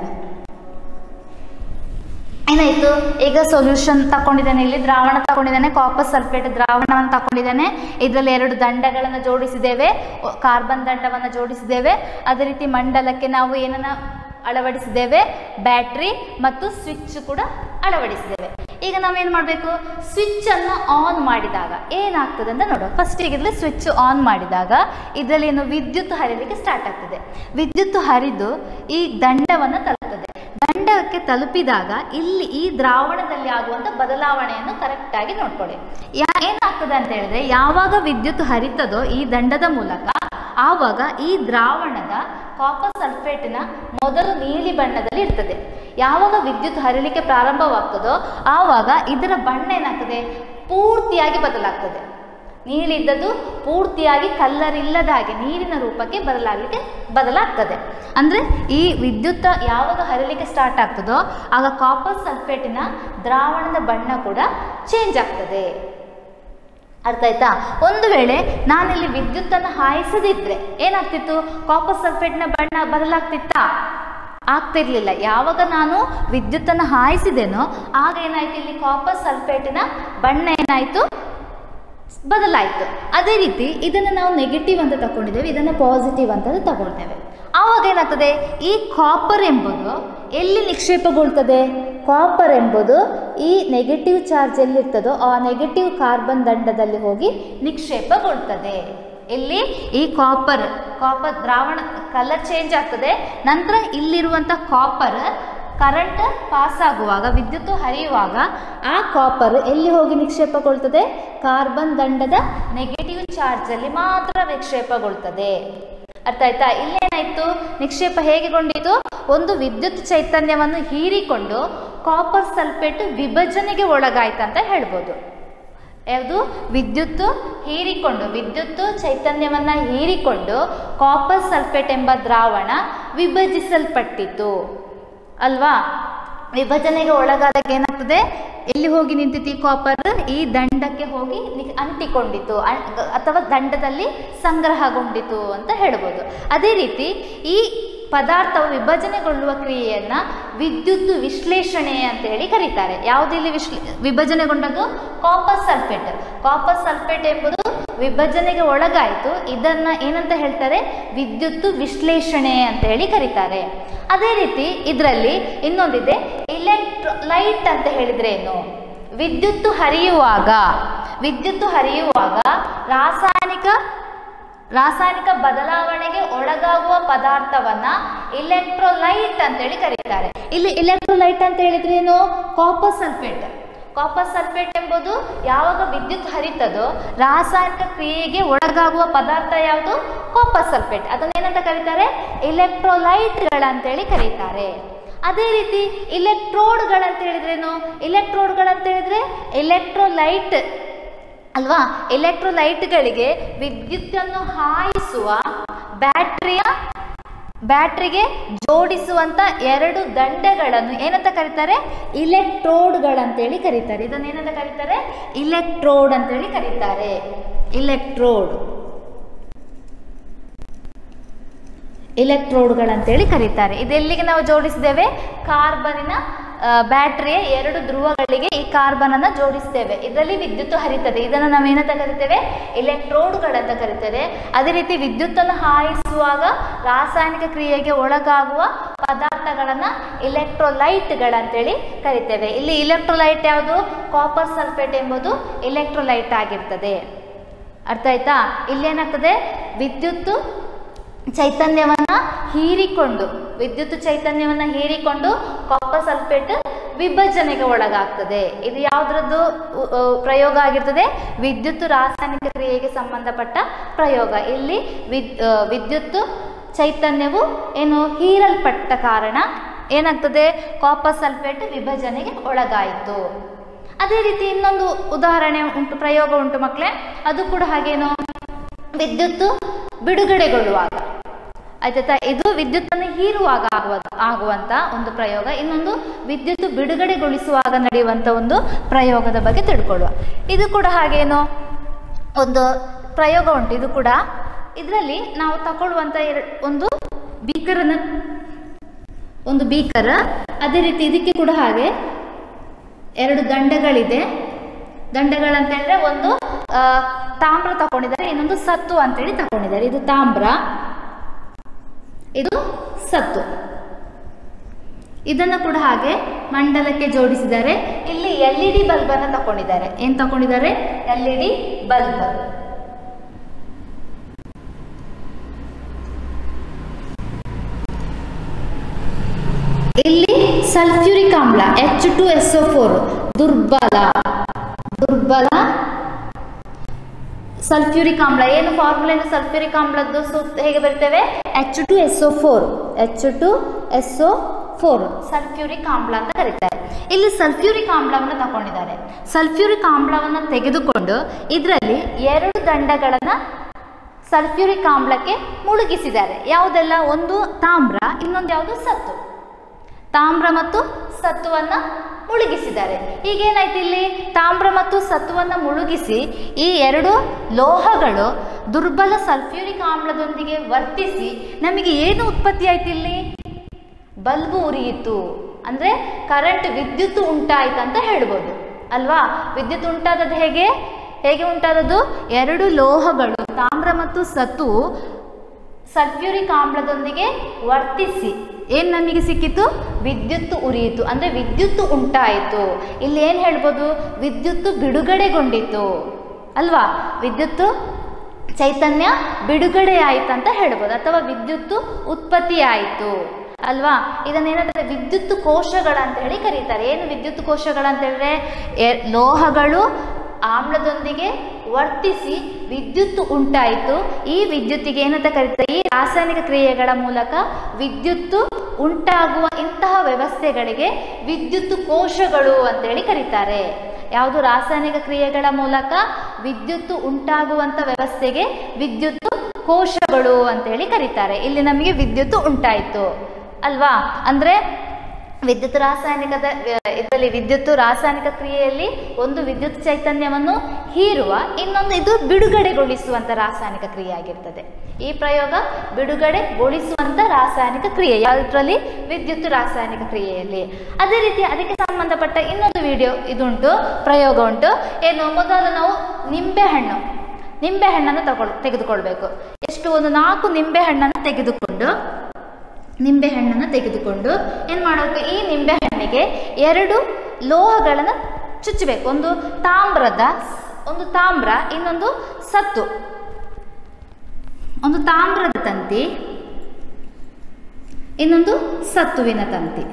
ಏನಾಯ್ತು, ಈಗ ಸೊಲ್ಯೂಷನ್ ತಗೊಂಡಿದ್ದಾನೆ, ಇಲ್ಲಿ ದ್ರಾವಣ ತಗೊಂಡಿದ್ದಾನೆ, ಕಾಪರ್ ಸಲ್ಫೇಟ್ ದ್ರಾವಣವನ್ನು ತಗೊಂಡಿದ್ದಾನೆ. ಇದರಲ್ಲಿ ಎರಡು ದಂಡಗಳನ್ನು ಜೋಡಿಸಿದ್ದೇವೆ, ಕಾರ್ಬನ್ ದಂಡವನ್ನು ಜೋಡಿಸಿದ್ದೇವೆ. ಅದೇ ರೀತಿ ಮಂಡಲಕ್ಕೆ ನಾವು ಏನನ್ನ ಅಳವಡಿಸಿದ್ದೇವೆ, ಬ್ಯಾಟ್ರಿ ಮತ್ತು ಸ್ವಿಚ್ ಕೂಡ ಅಳವಡಿಸಿದ್ದೇವೆ. ಈಗ ನಾವೇನು ಮಾಡಬೇಕು, ಸ್ವಿಚ್ ಅನ್ನು ಆನ್ ಮಾಡಿದಾಗ ಏನಾಗ್ತದೆ ಅಂತ ನೋಡುವ. ಫಸ್ಟ್ ಈಗ ಇದರಲ್ಲಿ ಸ್ವಿಚ್ ಆನ್ ಮಾಡಿದಾಗ ಇದರಲ್ಲಿ ಏನು ವಿದ್ಯುತ್ ಹರಿಲಿಕ್ಕೆ ಸ್ಟಾರ್ಟ್ ಆಗ್ತದೆ. ವಿದ್ಯುತ್ ಹರಿದು ಈ ದಂಡವನ್ನು ತಲುಪ್ತದೆ. ದಂಡಕ್ಕೆ ತಲುಪಿದಾಗ ಇಲ್ಲಿ ಈ ದ್ರಾವಣದಲ್ಲಿ ಆಗುವಂಥ ಬದಲಾವಣೆಯನ್ನು ಕರೆಕ್ಟಾಗಿ ನೋಡ್ಕೊಳ್ಳಿ. ಯಾ ಏನಾಗ್ತದೆ ಅಂತ ಹೇಳಿದ್ರೆ, ಯಾವಾಗ ವಿದ್ಯುತ್ ಹರಿತದೋ ಈ ದಂಡದ ಮೂಲಕ, ಆವಾಗ ಈ ದ್ರಾವಣದ ಕಾಪರ್ ಸಲ್ಫೇಟಿನ ಮೊದಲು ನೀಲಿ ಬಣ್ಣದಲ್ಲಿ ಇರ್ತದೆ. ಯಾವಾಗ ವಿದ್ಯುತ್ ಹರಿಲಿಕ್ಕೆ ಪ್ರಾರಂಭವಾಗ್ತದೋ ಆವಾಗ ಇದರ ಬಣ್ಣ ಏನಾಗ್ತದೆ, ಪೂರ್ತಿಯಾಗಿ ಬದಲಾಗ್ತದೆ. ನೀರಿದ್ದದ್ದು ಪೂರ್ತಿಯಾಗಿ ಕಲ್ಲರ್ ಇಲ್ಲದ ಹಾಗೆ ನೀರಿನ ರೂಪಕ್ಕೆ ಬದಲಾಗಲಿಕ್ಕೆ ಬದಲಾಗ್ತದೆ. ಅಂದರೆ ಈ ವಿದ್ಯುತ್ ಯಾವಾಗ ಹರಿಲಿಕ್ಕೆ ಸ್ಟಾರ್ಟ್ ಆಗ್ತದೋ ಆಗ ಕಾಪರ್ ಸಲ್ಫೇಟಿನ ದ್ರಾವಣದ ಬಣ್ಣ ಕೂಡ ಚೇಂಜ್ ಆಗ್ತದೆ. ಅರ್ಥ ಆಯ್ತಾ? ಒಂದು ವೇಳೆ ನಾನಿಲ್ಲಿ ವಿದ್ಯುತ್ತನ್ನು ಹಾಯಿಸದಿದ್ರೆ ಏನಾಗ್ತಿತ್ತು, ಕಾಪರ್ ಸಲ್ಫೇಟ್ನ ಬಣ್ಣ ಬದಲಾಗ್ತಿತ್ತಾ? ಆಗ್ತಿರ್ಲಿಲ್ಲ. ಯಾವಾಗ ನಾನು ವಿದ್ಯುತ್ತನ್ನು ಹಾಯಿಸಿದೆನೋ ಆಗ ಏನಾಯ್ತು, ಇಲ್ಲಿ ಕಾಪರ್ ಸಲ್ಫೇಟಿನ ಬಣ್ಣ ಏನಾಯ್ತು, ಬದಲಾಯಿತು. ಅದೇ ರೀತಿ ಇದನ್ನು ನಾವು ನೆಗೆಟಿವ್ ಅಂತ ತಗೊಂಡಿದ್ದೇವೆ, ಇದನ್ನು ಪಾಸಿಟಿವ್ ಅಂತ ತಗೊಳ್ತೇವೆ. ಆವಾಗ ಏನಾಗ್ತದೆ, ಈ ಕಾಪರ್ ಎಂಬುದು ಎಲ್ಲಿ ನಿಕ್ಷೇಪಗೊಳ್ತದೆ, ಕಾಪರ್ ಎಂಬುದು ಈ ನೆಗೆಟಿವ್ ಚಾರ್ಜ್ ಎಲ್ಲಿರ್ತದೋ ಆ ನೆಗೆಟಿವ್ ಕಾರ್ಬನ್ ದಂಡದಲ್ಲಿ ಹೋಗಿ ನಿಕ್ಷೇಪಗೊಳ್ತದೆ. ಇಲ್ಲಿ ಈ ಕಾಪರ್ ಕಾಪರ್ ದ್ರಾವಣ ಕಲರ್ ಚೇಂಜ್ ಆಗ್ತದೆ. ನಂತರ ಇಲ್ಲಿರುವಂಥ ಕಾಪರ್ ಕರೆಂಟ್ ಪಾಸ್ ಆಗುವಾಗ, ವಿದ್ಯುತ್ ಹರಿಯುವಾಗ ಆ ಕಾಪರ್ ಎಲ್ಲಿ ಹೋಗಿ ನಿಕ್ಷೇಪಗೊಳ್ತದೆ? ಕಾರ್ಬನ್ ದಂಡದ ನೆಗೆಟಿವ್ ಚಾರ್ಜಲ್ಲಿ ಮಾತ್ರ ನಿಕ್ಷೇಪಗೊಳ್ತದೆ. ಅರ್ಥ ಆಯ್ತಾ? ಇಲ್ಲೇನಾಯ್ತು? ನಿಕ್ಷೇಪ ಹೇಗೆಗೊಂಡಿತು? ಒಂದು ವಿದ್ಯುತ್ ಚೈತನ್ಯವನ್ನು ಹೀರಿಕೊಂಡು ಕಾಪರ್ ಸಲ್ಫೇಟ್ ವಿಭಜನೆಗೆ ಒಳಗಾಯ್ತಂತ ಹೇಳ್ಬೋದು. ಯಾವುದು? ವಿದ್ಯುತ್ ಹೀರಿಕೊಂಡು, ವಿದ್ಯುತ್ ಚೈತನ್ಯವನ್ನು ಹೀರಿಕೊಂಡು ಕಾಪರ್ ಸಲ್ಫೇಟ್ ಎಂಬ ದ್ರಾವಣ ವಿಭಜಿಸಲ್ಪಟ್ಟಿತು ಅಲ್ವಾ? ವಿಭಜನೆಗೆ ಒಳಗಾದಾಗ ಏನಾಗ್ತದೆ? ಎಲ್ಲಿ ಹೋಗಿ ನಿಂತಿತ್ತು ಕಾಪರ್? ಈ ದಂಡಕ್ಕೆ ಹೋಗಿ ಅಂಟಿಕೊಂಡಿತು ಅಥವಾ ದಂಡದಲ್ಲಿ ಸಂಗ್ರಹಗೊಂಡಿತು ಅಂತ ಹೇಳ್ಬೋದು. ಅದೇ ರೀತಿ ಈ ಪದಾರ್ಥವು ವಿಭಜನೆಗೊಳ್ಳುವ ಕ್ರಿಯೆಯನ್ನು ವಿದ್ಯುತ್ ವಿಶ್ಲೇಷಣೆ ಅಂತ ಹೇಳಿ ಕರೀತಾರೆ. ಯಾವುದಿಲ್ಲಿ ವಿಶ್ಲೇ ವಿಭಜನೆಗೊಂಡದ್ದು? Copper sulphate. ಕಾಪರ್ ಸಲ್ಫೇಟ್ ಎಂಬುದು ವಿಭಜನೆಗೆ ಒಳಗಾಯಿತು. ಇದನ್ನ ಏನಂತ ಹೇಳ್ತಾರೆ? ವಿದ್ಯುತ್ ವಿಶ್ಲೇಷಣೆ ಅಂತ ಹೇಳಿ ಕರೀತಾರೆ. ಅದೇ ರೀತಿ ಇದರಲ್ಲಿ ಇನ್ನೊಂದಿದೆ, ಇಲೆಕ್ಟ್ರೋಲೈಟ್ ಅಂತ ಹೇಳಿದ್ರೆ ಏನು? ವಿದ್ಯುತ್ ಹರಿಯುವಾಗ ವಿದ್ಯುತ್ ಹರಿಯುವಾಗ ರಾಸಾಯನಿಕ ರಾಸಾಯನಿಕ ಬದಲಾವಣೆಗೆ ಒಳಗಾಗುವ ಪದಾರ್ಥವನ್ನ ಇಲೆಕ್ಟ್ರೋಲೈಟ್ ಅಂತೇಳಿ ಕರೀತಾರೆ. ಇಲ್ಲಿ ಇಲೆಕ್ಟ್ರೋಲೈಟ್ ಅಂತ ಹೇಳಿದ್ರೆ ಏನು? Copper sulphate. ಕಾಪರ್ ಸಲ್ಫೇಟ್ ಎಂಬುದು ಯಾವಾಗ ವಿದ್ಯುತ್ ಹರಿತದೋ ರಾಸಾಯನಿಕ ಕ್ರಿಯೆಗೆ ಒಳಗಾಗುವ ಪದಾರ್ಥ ಯಾವುದು? Copper sulphate. ಅದನ್ನ ಏನಂತ ಕರೀತಾರೆ? ಇಲೆಕ್ಟ್ರೋಲೈಟ್ಗಳಂತೇಳಿ ಕರೀತಾರೆ. ಅದೇ ರೀತಿ ಇಲೆಕ್ಟ್ರೋಡ್ಗಳಂತ ಹೇಳಿದ್ರೇನು? ಇಲೆಕ್ಟ್ರೋಡ್ಗಳಂತ ಹೇಳಿದ್ರೆ ಎಲೆಕ್ಟ್ರೋಲೈಟ್ ಅಲ್ವಾ? ಎಲೆಕ್ಟ್ರೋಲೈಟ್ಗಳಿಗೆ ವಿದ್ಯುತ್ತನ್ನು ಹಾಯಿಸುವ ಬ್ಯಾಟ್ರಿಯ ಬ್ಯಾಟ್ರಿಗೆ ಜೋಡಿಸುವಂತ ಎರಡು ದಂಡಗಳನ್ನು ಏನಂತ ಕರೀತಾರೆ? ಇಲೆಕ್ಟ್ರೋಡ್ಗಳಂತೇಳಿ ಕರೀತಾರೆ. ಇದನ್ನು ಏನಂತ ಕರೀತಾರೆ? ಇಲೆಕ್ಟ್ರೋಡ್ ಅಂತೇಳಿ ಕರೀತಾರೆ. ಇಲೆಕ್ಟ್ರೋಡ್ ಇಲೆಕ್ಟ್ರೋಡ್ಗಳಂತೇಳಿ ಕರೀತಾರೆ. ಇದೆಲ್ಲಿಗೆ ನಾವು ಜೋಡಿಸಿದ್ದೇವೆ? ಕಾರ್ಬನಿನ ಬ್ಯಾಟ್ರಿಯ ಎರಡು ಧ್ರುವಗಳಿಗೆ ಈ ಕಾರ್ಬನ್ ಅನ್ನು ಜೋಡಿಸ್ತೇವೆ. ಇದರಲ್ಲಿ ವಿದ್ಯುತ್ ಹರಿತದೆ. ಇದನ್ನು ನಾವು ಏನಂತ ಕರಿತೇವೆ? ಇಲೆಕ್ಟ್ರೋಡ್ಗಳಂತ ಕರಿತೇವೆ. ಅದೇ ರೀತಿ ವಿದ್ಯುತ್ತನ್ನು ಹಾಯಿಸುವಾಗ ರಾಸಾಯನಿಕ ಕ್ರಿಯೆಗೆ ಒಳಗಾಗುವ ಪದಾರ್ಥಗಳನ್ನ ಇಲೆಕ್ಟ್ರೋಲೈಟ್ಗಳಂತೇಳಿ ಕರಿತೇವೆ. ಇಲ್ಲಿ ಇಲೆಕ್ಟ್ರೋಲೈಟ್ ಯಾವುದು? ಕಾಪರ್ ಸಲ್ಫೇಟ್ ಎಂಬುದು ಇಲೆಕ್ಟ್ರೋಲೈಟ್ ಆಗಿರ್ತದೆ. ಅರ್ಥ ಆಯ್ತಾ? ಇಲ್ಲೇನಾಗ್ತದೆ? ವಿದ್ಯುತ್ ಚೈತನ್ಯವನ್ನ ಹೀರಿಕೊಂಡು ವಿದ್ಯುತ್ ಚೈತನ್ಯವನ್ನ ಹೀರಿಕೊಂಡು ಕಾಪರ್ ಸಲ್ಫೇಟ್ ವಿಭಜನೆಗೆ ಒಳಗಾಗ್ತದೆ. ಇದು ಯಾವುದ್ರದ್ದು ಪ್ರಯೋಗ ಆಗಿರ್ತದೆ? ವಿದ್ಯುತ್ ರಾಸಾಯನಿಕ ಕ್ರಿಯೆಗೆ ಸಂಬಂಧಪಟ್ಟ ಪ್ರಯೋಗ. ಇಲ್ಲಿ ವಿದ್ ವಿದ್ಯುತ್ ಚೈತನ್ಯವು ಏನು ಹೀರಲ್ಪಟ್ಟ ಕಾರಣ ಏನಾಗ್ತದೆ? ಕಾಪರ್ ಸಲ್ಫೇಟ್ ವಿಭಜನೆಗೆ ಒಳಗಾಯಿತು. ಅದೇ ರೀತಿ ಇನ್ನೊಂದು ಉದಾಹರಣೆ ಉಂಟು, ಪ್ರಯೋಗ ಉಂಟು ಮಕ್ಕಳೇ. ಅದು ಕೂಡ ಹಾಗೇನು? ವಿದ್ಯುತ್ ಬಿಡುಗಡೆಗೊಳ್ಳುವಾಗ. ಆಯ್ತಾ? ಇದು ವಿದ್ಯುತ್ತನ್ನು ಹೀರುವಾಗ ಆಗುವ ಆಗುವಂತ ಒಂದು ಪ್ರಯೋಗ. ಇನ್ನೊಂದು ವಿದ್ಯುತ್ ಬಿಡುಗಡೆಗೊಳಿಸುವಾಗ ನಡೆಯುವಂತ ಒಂದು ಪ್ರಯೋಗದ ಬಗ್ಗೆ ತಿಳ್ಕೊಳ್ಳುವ. ಇದು ಕೂಡ ಹಾಗೇನು ಒಂದು ಪ್ರಯೋಗ ಉಂಟು. ಇದು ಕೂಡ ಇದರಲ್ಲಿ ನಾವು ತಗೊಳ್ಳುವಂತ ಒಂದು ಬೀಕರನ್ನ ಒಂದು ಬೀಕರ್. ಅದೇ ರೀತಿ ಇದಕ್ಕೆ ಕೂಡ ಹಾಗೆ ಎರಡು ದಂಡಗಳಿದೆ. ದಂಡಗಳಂತ ಹೇಳಿದ್ರೆ ಒಂದು ತಾಮ್ರ ತಗೊಂಡಿದ್ದಾರೆ, ಇನ್ನೊಂದು ಸತ್ತು ಅಂತೇಳಿ ತಗೊಂಡಿದ್ದಾರೆ. ಇದು ತಾಮ್ರ, ಇದು ಸತ್ತು. ಇದನ್ನು ಕೂಡ ಹಾಗೆ ಮಂಡಲಕ್ಕೆ ಜೋಡಿಸಿದ್ದಾರೆ. ಇಲ್ಲಿ ಎಲ್ ಇ ಡಿ ಬಲ್ಬ್ ಅನ್ನು ತಗೊಂಡಿದ್ದಾರೆ. ಏನ್ ತಗೊಂಡಿದ್ದಾರೆ? L E D bulb. ಇಲ್ಲಿ ಸಲ್ಫ್ಯೂರಿಕ್ ಆಮ್ಲ H two S O four ದುರ್ಬಲ ದುರ್ಬಲ ಸಲ್ಫ್ಯೂರಿಕ್ ಆಮ್ಲ. ಏನು ಫಾರ್ಮುಲಾ? ಸಲ್ಫ್ಯೂರಿಕ್ ಆಮ್ಲದ್ದು ಸೂತ್ರ ಹೇಗೆ ಬರ್ತೇವೆ? H two S O four H two S O four sulphuric ಆಮ್ಲ ಅಂತ ಕರೀತಾರೆ. ಇಲ್ಲಿ ಸಲ್ಫ್ಯೂರಿಕ್ ಆಮ್ಲವನ್ನು ತಗೊಂಡಿದ್ದಾರೆ. ಸಲ್ಫ್ಯೂರಿಕ್ ಆಮ್ಲವನ್ನು ತೆಗೆದುಕೊಂಡು ಇದರಲ್ಲಿ ಎರಡು ದಂಡಗಳನ್ನು ಸಲ್ಫ್ಯೂರಿಕ್ ಆಮ್ಲಕ್ಕೆ ಮುಳುಗಿಸಿದ್ದಾರೆ. ಯಾವುದೆಲ್ಲ? ಒಂದು ತಾಮ್ರ, ಇನ್ನೊಂದು ಯಾವುದು? ಸತ್ತು. ತಾಮ್ರ ಮತ್ತು ಸತ್ತುವನ್ನ ಮುಳುಗಿಸಿದ್ದಾರೆ. ಈಗೇನಾಯ್ತು? ಇಲ್ಲಿ ತಾಮ್ರ ಮತ್ತು ಸತ್ತುವನ್ನ ಮುಳುಗಿಸಿ ಈ ಎರಡು ಲೋಹಗಳು ದುರ್ಬಲ ಸಲ್ಫ್ಯೂರಿಕ್ ಆಮ್ಲದೊಂದಿಗೆ ವರ್ತಿಸಿ ನಮಗೆ ಏನು ಉತ್ಪತ್ತಿ ಆಯ್ತು? ಇಲ್ಲಿ ಬಲ್ಬು ಉರಿಯಿತು. ಅಂದ್ರೆ ಕರೆಂಟ್, ವಿದ್ಯುತ್ ಉಂಟಾಯ್ತು ಅಂತ ಹೇಳ್ಬೋದು ಅಲ್ವಾ? ವಿದ್ಯುತ್ ಉಂಟಾದದ್ದು ಹೇಗೆ ಹೇಗೆ ಉಂಟಾದದ್ದು? ಎರಡು ಲೋಹಗಳು ತಾಮ್ರ ಮತ್ತು ಸತ್ತು ಸಲ್ಫ್ಯೂರಿಕ್ ಆಮ್ಲದೊಂದಿಗೆ ವರ್ತಿಸಿ ಏನು ನಮಗೆ ಸಿಕ್ಕಿತು? ವಿದ್ಯುತ್ ಉರಿಯಿತು. ಅಂದರೆ ವಿದ್ಯುತ್ ಉಂಟಾಯಿತು. ಇಲ್ಲಿ ಏನು ಹೇಳ್ಬೋದು? ವಿದ್ಯುತ್ ಬಿಡುಗಡೆಗೊಂಡಿತು ಅಲ್ವಾ? ವಿದ್ಯುತ್ ಚೈತನ್ಯ ಬಿಡುಗಡೆ ಆಯಿತು ಅಂತ ಹೇಳ್ಬೋದು, ಅಥವಾ ವಿದ್ಯುತ್ ಉತ್ಪತ್ತಿ ಆಯಿತು. ಅಲ್ವಾ. ಇದನ್ನೇನಂದ್ರೆ ವಿದ್ಯುತ್ ಕೋಶಗಳಂತ ಹೇಳಿ ಕರೀತಾರೆ. ಏನು ವಿದ್ಯುತ್ ಕೋಶಗಳಂತ ಹೇಳಿದ್ರೆ ಲೋಹಗಳು ಆಮ್ಲದೊಂದಿಗೆ ವರ್ತಿಸಿ ವಿದ್ಯುತ್ ಉಂಟಾಯಿತು. ಈ ವಿದ್ಯುತ್ತಿಗೆ ಏನಂತ ಕರೀತಾರೆ, ಈ ರಾಸಾಯನಿಕ ಕ್ರಿಯೆಗಳ ಮೂಲಕ ವಿದ್ಯುತ್ ಉಂಟಾಗುವ ಇಂತಹ ವ್ಯವಸ್ಥೆಗಳಿಗೆ ವಿದ್ಯುತ್ ಕೋಶಗಳು ಅಂತೇಳಿ ಕರೀತಾರೆ. ಯಾವುದು ರಾಸಾಯನಿಕ ಕ್ರಿಯೆಗಳ ಮೂಲಕ ವಿದ್ಯುತ್ ಉಂಟಾಗುವಂಥ ವ್ಯವಸ್ಥೆಗೆ ವಿದ್ಯುತ್ ಕೋಶಗಳು ಅಂತೇಳಿ ಕರೀತಾರೆ. ಇಲ್ಲಿ ನಮಗೆ ವಿದ್ಯುತ್ ಉಂಟಾಯಿತು ಅಲ್ವಾ. ಅಂದರೆ ವಿದ್ಯುತ್ ರಾಸಾಯನಿಕದ ಇದರಲ್ಲಿ ವಿದ್ಯುತ್ ರಾಸಾಯನಿಕ ಕ್ರಿಯೆಯಲ್ಲಿ ಒಂದು ವಿದ್ಯುತ್ ಚೈತನ್ಯವನ್ನು ಹೀರುವ, ಇನ್ನೊಂದು ಇದು ಬಿಡುಗಡೆಗೊಳಿಸುವಂಥ ರಾಸಾಯನಿಕ ಕ್ರಿಯೆ ಆಗಿರ್ತದೆ. ಈ ಪ್ರಯೋಗ ಬಿಡುಗಡೆಗೊಳಿಸುವಂಥ ರಾಸಾಯನಿಕ ಕ್ರಿಯೆ ಯಾವುದರಲ್ಲಿ, ವಿದ್ಯುತ್ ರಾಸಾಯನಿಕ ಕ್ರಿಯೆಯಲ್ಲಿ. ಅದೇ ರೀತಿ ಅದಕ್ಕೆ ಸಂಬಂಧಪಟ್ಟ ಇನ್ನೊಂದು ವಿಡಿಯೋ ಇದುಂಟು, ಪ್ರಯೋಗ ಉಂಟು. ಏನು, ಮೊದಲು ನಾವು ನಿಂಬೆಹಣ್ಣು ನಿಂಬೆಹಣ್ಣನ್ನು ತಗೊಳ್ ತೆಗೆದುಕೊಳ್ಬೇಕು. ಎಷ್ಟು, ಒಂದು ನಾಲ್ಕು ನಿಂಬೆಹಣ್ಣನ್ನು ತೆಗೆದುಕೊಂಡು ನಿಂಬೆಹಣ್ಣನ್ನು ತೆಗೆದುಕೊಂಡು ಏನು ಮಾಡಬೇಕು, ಈ ನಿಂಬೆಹಣ್ಣಿಗೆ ಎರಡು ಲೋಹಗಳನ್ನು ಚುಚ್ಚಬೇಕು. ಒಂದು ತಾಮ್ರದ ಒಂದು ತಾಮ್ರ ಇನ್ನೊಂದು ಸತ್ತು. ಒಂದು ತಾಮ್ರದ ತಂತಿ, ಇನ್ನೊಂದು ಸತ್ತುವಿನ ತಂತಿ.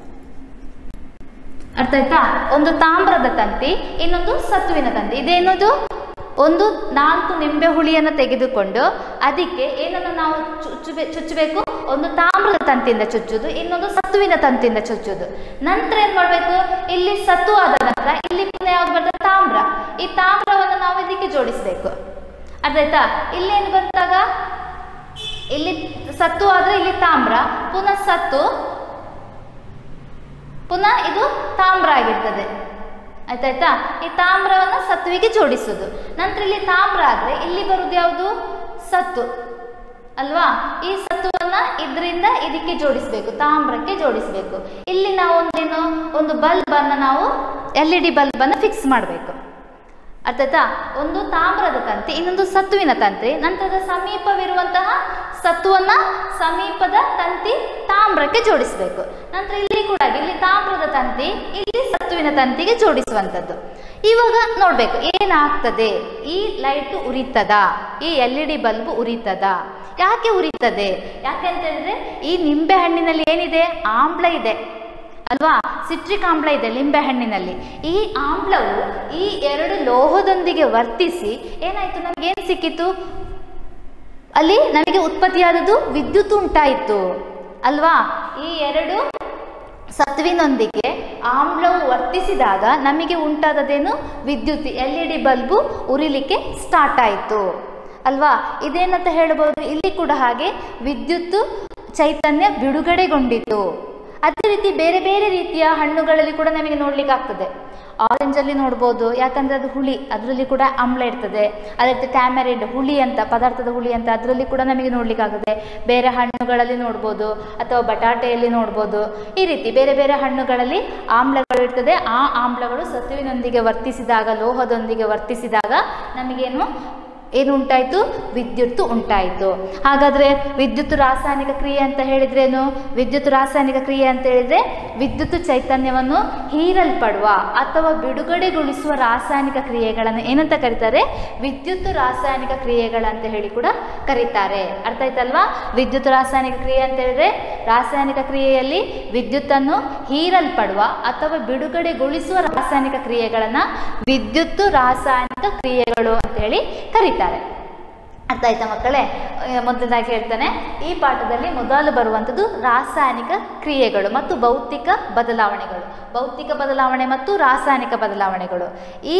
ಅರ್ಥ ಆಯ್ತಾ? ಒಂದು ತಾಮ್ರದ ತಂತಿ, ಇನ್ನೊಂದು ಸತ್ತುವಿನ ತಂತಿ. ಇದೇನದು, ಒಂದು ನಾಲ್ಕು ನಿಂಬೆ ಹುಳಿಯನ್ನು ತೆಗೆದುಕೊಂಡು ಅದಕ್ಕೆ ಏನನ್ನು ನಾವು ಚುಚ್ಚಬೇ ಚುಚ್ಚಬೇಕು ಒಂದು ತಾಮ್ರದ ತಂತಿಯಿಂದ ಚುಚ್ಚುದು, ಇನ್ನೊಂದು ಸತ್ತುವಿನ ತಂತಿಯಿಂದ ಚುಚ್ಚುದು. ನಂತರ ಏನ್ ಮಾಡಬೇಕು, ಇಲ್ಲಿ ಸತ್ತು ಆದ ನಂತರ ಇಲ್ಲಿ ಪುನಃ ಯಾವ್ದು ಬರ್ತದೆ, ತಾಮ್ರ. ಈ ತಾಮ್ರವನ್ನು ನಾವು ಇದಕ್ಕೆ ಜೋಡಿಸ್ಬೇಕು. ಅದಾಯ್ತಾ? ಇಲ್ಲೇನು ಬಂದಾಗ ಇಲ್ಲಿ ಸತ್ತು ಆದ್ರೆ ಇಲ್ಲಿ ತಾಮ್ರ, ಪುನಃ ಸತ್ತು, ಪುನಃ ಇದು ತಾಮ್ರ ಆಗಿರ್ತದೆ. ಆಯ್ತಾಯ್ತಾ? ಈ ತಾಮ್ರವನ್ನು ಸತ್ತುವಿಗೆ ಜೋಡಿಸುದು. ನಂತರ ಇಲ್ಲಿ ತಾಮ್ರ ಆದ್ರೆ ಇಲ್ಲಿ ಬರುವುದು ಯಾವುದು, ಸತ್ತು ಅಲ್ವಾ. ಈ ಸತ್ತುವನ್ನ ಇದರಿಂದ ಇದಕ್ಕೆ ಜೋಡಿಸ್ಬೇಕು, ತಾಮ್ರಕ್ಕೆ ಜೋಡಿಸ್ಬೇಕು. ಇಲ್ಲಿ ನಾವು ಒಂದೇನು ಒಂದು ಬಲ್ಬ್ ಅನ್ನ ನಾವು ಎಲ್ ಇ ಡಿ ಬಲ್ಬ್ ಅನ್ನು ಫಿಕ್ಸ್ ಮಾಡಬೇಕು. ಅರ್ಥಾಯ್ತಾ? ಒಂದು ತಾಮ್ರದ ತಂತಿ, ಇನ್ನೊಂದು ಸತ್ತುವಿನ ತಂತಿ. ನಂತರದ ಸಮೀಪವಿರುವಂತಹ ಸತ್ತುವನ್ನ ಸಮೀಪದ ತಂತಿ ತಾಮ್ರಕ್ಕೆ ಜೋಡಿಸಬೇಕು. ನಂತರ ಇಲ್ಲಿ ಕೂಡ ಇಲ್ಲಿ ತಾಮ್ರದ ತಂತಿ ಇಲ್ಲಿ ಸತ್ತುವಿನ ತಂತಿಗೆ ಜೋಡಿಸುವಂಥದ್ದು. ಇವಾಗ ನೋಡ್ಬೇಕು ಏನಾಗ್ತದೆ, ಈ ಲೈಟ್ ಉರಿತದ, ಈ ಎಲ್ ಇ ಡಿ ಬಲ್ಬ್ ಉರಿತದ. ಯಾಕೆ ಉರಿತದೆ? ಯಾಕೆ ಅಂತ ಹೇಳಿದ್ರೆ ಈ ನಿಂಬೆ ಹಣ್ಣಿನಲ್ಲಿ ಏನಿದೆ, ಆಮ್ಲ ಇದೆ ಅಲ್ವಾ, ಸಿಟ್ರಿಕ್ ಆಮ್ಲ ಇದೆ ಲಿಂಬೆ ಹಣ್ಣಿನಲ್ಲಿ. ಈ ಆಮ್ಲವು ಈ ಎರಡು ಲೋಹದೊಂದಿಗೆ ವರ್ತಿಸಿ ಏನಾಯ್ತು, ನಮ್ಗೆ ಏನ್ ಸಿಕ್ಕಿತು, ಅಲ್ಲಿ ನಮಗೆ ಉತ್ಪತ್ತಿಯಾದದ್ದು ವಿದ್ಯುತ್ ಉಂಟಾಯಿತು ಅಲ್ವಾ. ಈ ಎರಡು ಸತ್ವಿನೊಂದಿಗೆ ಆಮ್ಲವು ವರ್ತಿಸಿದಾಗ ನಮಗೆ ಉಂಟಾದದೇನು, ವಿದ್ಯುತ್. ಎಲ್ ಇ ಡಿ ಬಲ್ಬು ಉರಿಲಿಕ್ಕೆ ಸ್ಟಾರ್ಟ್ ಆಯಿತು ಅಲ್ವಾ. ಇದೇನಂತ ಹೇಳ್ಬೋದು, ಇಲ್ಲಿ ಕೂಡ ಹಾಗೆ ವಿದ್ಯುತ್ ಚೈತನ್ಯ ಬಿಡುಗಡೆಗೊಂಡಿತು. ಅದೇ ರೀತಿ ಬೇರೆ ಬೇರೆ ರೀತಿಯ ಹಣ್ಣುಗಳಲ್ಲಿ ಕೂಡ ನಮಗೆ ನೋಡ್ಲಿಕ್ಕೆ ಆಗ್ತದೆ. ಆರೆಂಜಲ್ಲಿ ನೋಡ್ಬೋದು, ಯಾಕಂದರೆ ಅದು ಹುಳಿ, ಅದರಲ್ಲಿ ಕೂಡ ಆಮ್ಲ ಇರ್ತದೆ. ಅದೇ ರೀತಿ ಟ್ಯಾಮರಿಡ್ ಹುಳಿ ಅಂತ, ಪದಾರ್ಥದ ಹುಳಿ ಅಂತ, ಅದರಲ್ಲಿ ಕೂಡ ನಮಗೆ ನೋಡ್ಲಿಕ್ಕೆ ಆಗ್ತದೆ. ಬೇರೆ ಹಣ್ಣುಗಳಲ್ಲಿ ನೋಡ್ಬೋದು, ಅಥವಾ ಬಟಾಟೆಯಲ್ಲಿ ನೋಡ್ಬೋದು. ಈ ರೀತಿ ಬೇರೆ ಬೇರೆ ಹಣ್ಣುಗಳಲ್ಲಿ ಆಮ್ಲಗಳು ಇರ್ತದೆ. ಆ ಆಮ್ಲಗಳು ಸತುವಿನೊಂದಿಗೆ ವರ್ತಿಸಿದಾಗ, ಲೋಹದೊಂದಿಗೆ ವರ್ತಿಸಿದಾಗ ನಮಗೇನು ಏನು ಉಂಟಾಯಿತು, ವಿದ್ಯುತ್ ಉಂಟಾಯಿತು. ಹಾಗಾದರೆ ವಿದ್ಯುತ್ ರಾಸಾಯನಿಕ ಕ್ರಿಯೆ ಅಂತ ಹೇಳಿದ್ರೇನು? ವಿದ್ಯುತ್ ರಾಸಾಯನಿಕ ಕ್ರಿಯೆ ಅಂತ ಹೇಳಿದ್ರೆ ವಿದ್ಯುತ್ ಚೈತನ್ಯವನ್ನು ಹೀರಲ್ಪಡುವ ಅಥವಾ ಬಿಡುಗಡೆಗೊಳಿಸುವ ರಾಸಾಯನಿಕ ಕ್ರಿಯೆಗಳನ್ನು ಏನಂತ ಕರೀತಾರೆ, ವಿದ್ಯುತ್ ರಾಸಾಯನಿಕ ಕ್ರಿಯೆಗಳಂತ ಹೇಳಿ ಕೂಡ ಕರೀತಾರೆ. ಅರ್ಥ ಆಯ್ತಲ್ವಾ? ವಿದ್ಯುತ್ ರಾಸಾಯನಿಕ ಕ್ರಿಯೆ ಅಂತ ಹೇಳಿದ್ರೆ ರಾಸಾಯನಿಕ ಕ್ರಿಯೆಯಲ್ಲಿ ವಿದ್ಯುತ್ತನ್ನು ಹೀರಲ್ಪಡುವ ಅಥವಾ ಬಿಡುಗಡೆಗೊಳಿಸುವ ರಾಸಾಯನಿಕ ಕ್ರಿಯೆಗಳನ್ನು ವಿದ್ಯುತ್ ರಾಸಾಯನಿಕ ಕ್ರಿಯೆಗಳು ಅಂತ ಹೇಳಿ ಕರೀತಾರೆ. ಅರ್ಥ ಆಯ್ತಾ ಮಕ್ಕಳೇ? ಮೊದಲದಾಗಿ ಹೇಳ್ತಾನೆ, ಈ ಪಾಠದಲ್ಲಿ ಮೊದಲು ಬರುವಂಥದ್ದು ರಾಸಾಯನಿಕ ಕ್ರಿಯೆಗಳು ಮತ್ತು ಭೌತಿಕ ಬದಲಾವಣೆಗಳು. ಭೌತಿಕ ಬದಲಾವಣೆ ಮತ್ತು ರಾಸಾಯನಿಕ ಬದಲಾವಣೆಗಳು. ಈ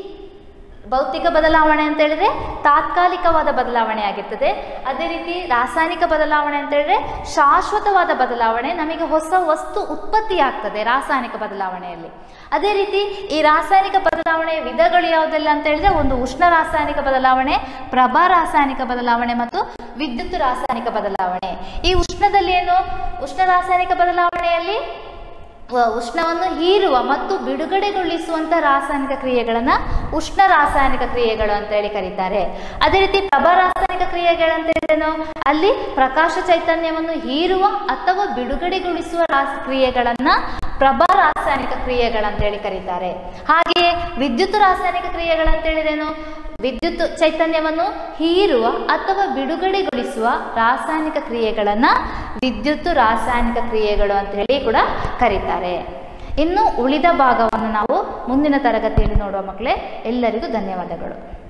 ಭೌತಿಕ ಬದಲಾವಣೆ ಅಂತ ಹೇಳಿದ್ರೆ ತಾತ್ಕಾಲಿಕವಾದ ಬದಲಾವಣೆ ಆಗಿರ್ತದೆ. ಅದೇ ರೀತಿ ರಾಸಾಯನಿಕ ಬದಲಾವಣೆ ಅಂತ ಹೇಳಿದ್ರೆ ಶಾಶ್ವತವಾದ ಬದಲಾವಣೆ, ನಮಗೆ ಹೊಸ ವಸ್ತು ಉತ್ಪತ್ತಿ ಆಗ್ತದೆ ರಾಸಾಯನಿಕ ಬದಲಾವಣೆಯಲ್ಲಿ. ಅದೇ ರೀತಿ ಈ ರಾಸಾಯನಿಕ ಬದಲಾವಣೆಯ ವಿಧಗಳು ಯಾವುದೆಲ್ಲ ಅಂತ ಹೇಳಿದ್ರೆ, ಒಂದು ಉಷ್ಣ ರಾಸಾಯನಿಕ ಬದಲಾವಣೆ, ಪ್ರಭಾ ರಾಸಾಯನಿಕ ಬದಲಾವಣೆ ಮತ್ತು ವಿದ್ಯುತ್ ರಾಸಾಯನಿಕ ಬದಲಾವಣೆ. ಈ ಉಷ್ಣದಲ್ಲಿ ಏನು, ಉಷ್ಣ ರಾಸಾಯನಿಕ ಬದಲಾವಣೆಯಲ್ಲಿ ಉಷ್ಣವನ್ನು ಹೀರುವ ಮತ್ತು ಬಿಡುಗಡೆಗೊಳಿಸುವಂಥ ರಾಸಾಯನಿಕ ಕ್ರಿಯೆಗಳನ್ನು ಉಷ್ಣ ರಾಸಾಯನಿಕ ಕ್ರಿಯೆಗಳು ಅಂತ ಹೇಳಿ ಕರೀತಾರೆ. ಅದೇ ರೀತಿ ಪ್ರಭಾ ರಾಸಾಯನಿಕ ಕ್ರಿಯೆಗಳಂತ ಹೇಳಿದ್ರೇನು, ಅಲ್ಲಿ ಪ್ರಕಾಶ ಚೈತನ್ಯವನ್ನು ಹೀರುವ ಅಥವಾ ಬಿಡುಗಡೆಗೊಳಿಸುವ ರಾಸ ಕ್ರಿಯೆಗಳನ್ನು ಪ್ರಭಾ ರಾಸಾಯನಿಕ ಕ್ರಿಯೆಗಳಂತ ಹೇಳಿ ಕರೀತಾರೆ. ಹಾಗೆಯೇ ವಿದ್ಯುತ್ ರಾಸಾಯನಿಕ ಕ್ರಿಯೆಗಳಂತ ಹೇಳಿದ್ರೇನು, ವಿದ್ಯುತ್ ಚೈತನ್ಯವನ್ನು ಹೀರುವ ಅಥವಾ ಬಿಡುಗಡೆಗೊಳಿಸುವ ರಾಸಾಯನಿಕ ಕ್ರಿಯೆಗಳನ್ನು ವಿದ್ಯುತ್ ರಾಸಾಯನಿಕ ಕ್ರಿಯೆಗಳು ಅಂತ ಹೇಳಿ ಕೂಡ ಕರೀತಾರೆ. ಇನ್ನು ಉಳಿದ ಭಾಗವನ್ನು ನಾವು ಮುಂದಿನ ತರಗತಿಯಲ್ಲಿ ನೋಡುವ ಮಕ್ಕಳೇ. ಎಲ್ಲರಿಗೂ ಧನ್ಯವಾದಗಳು.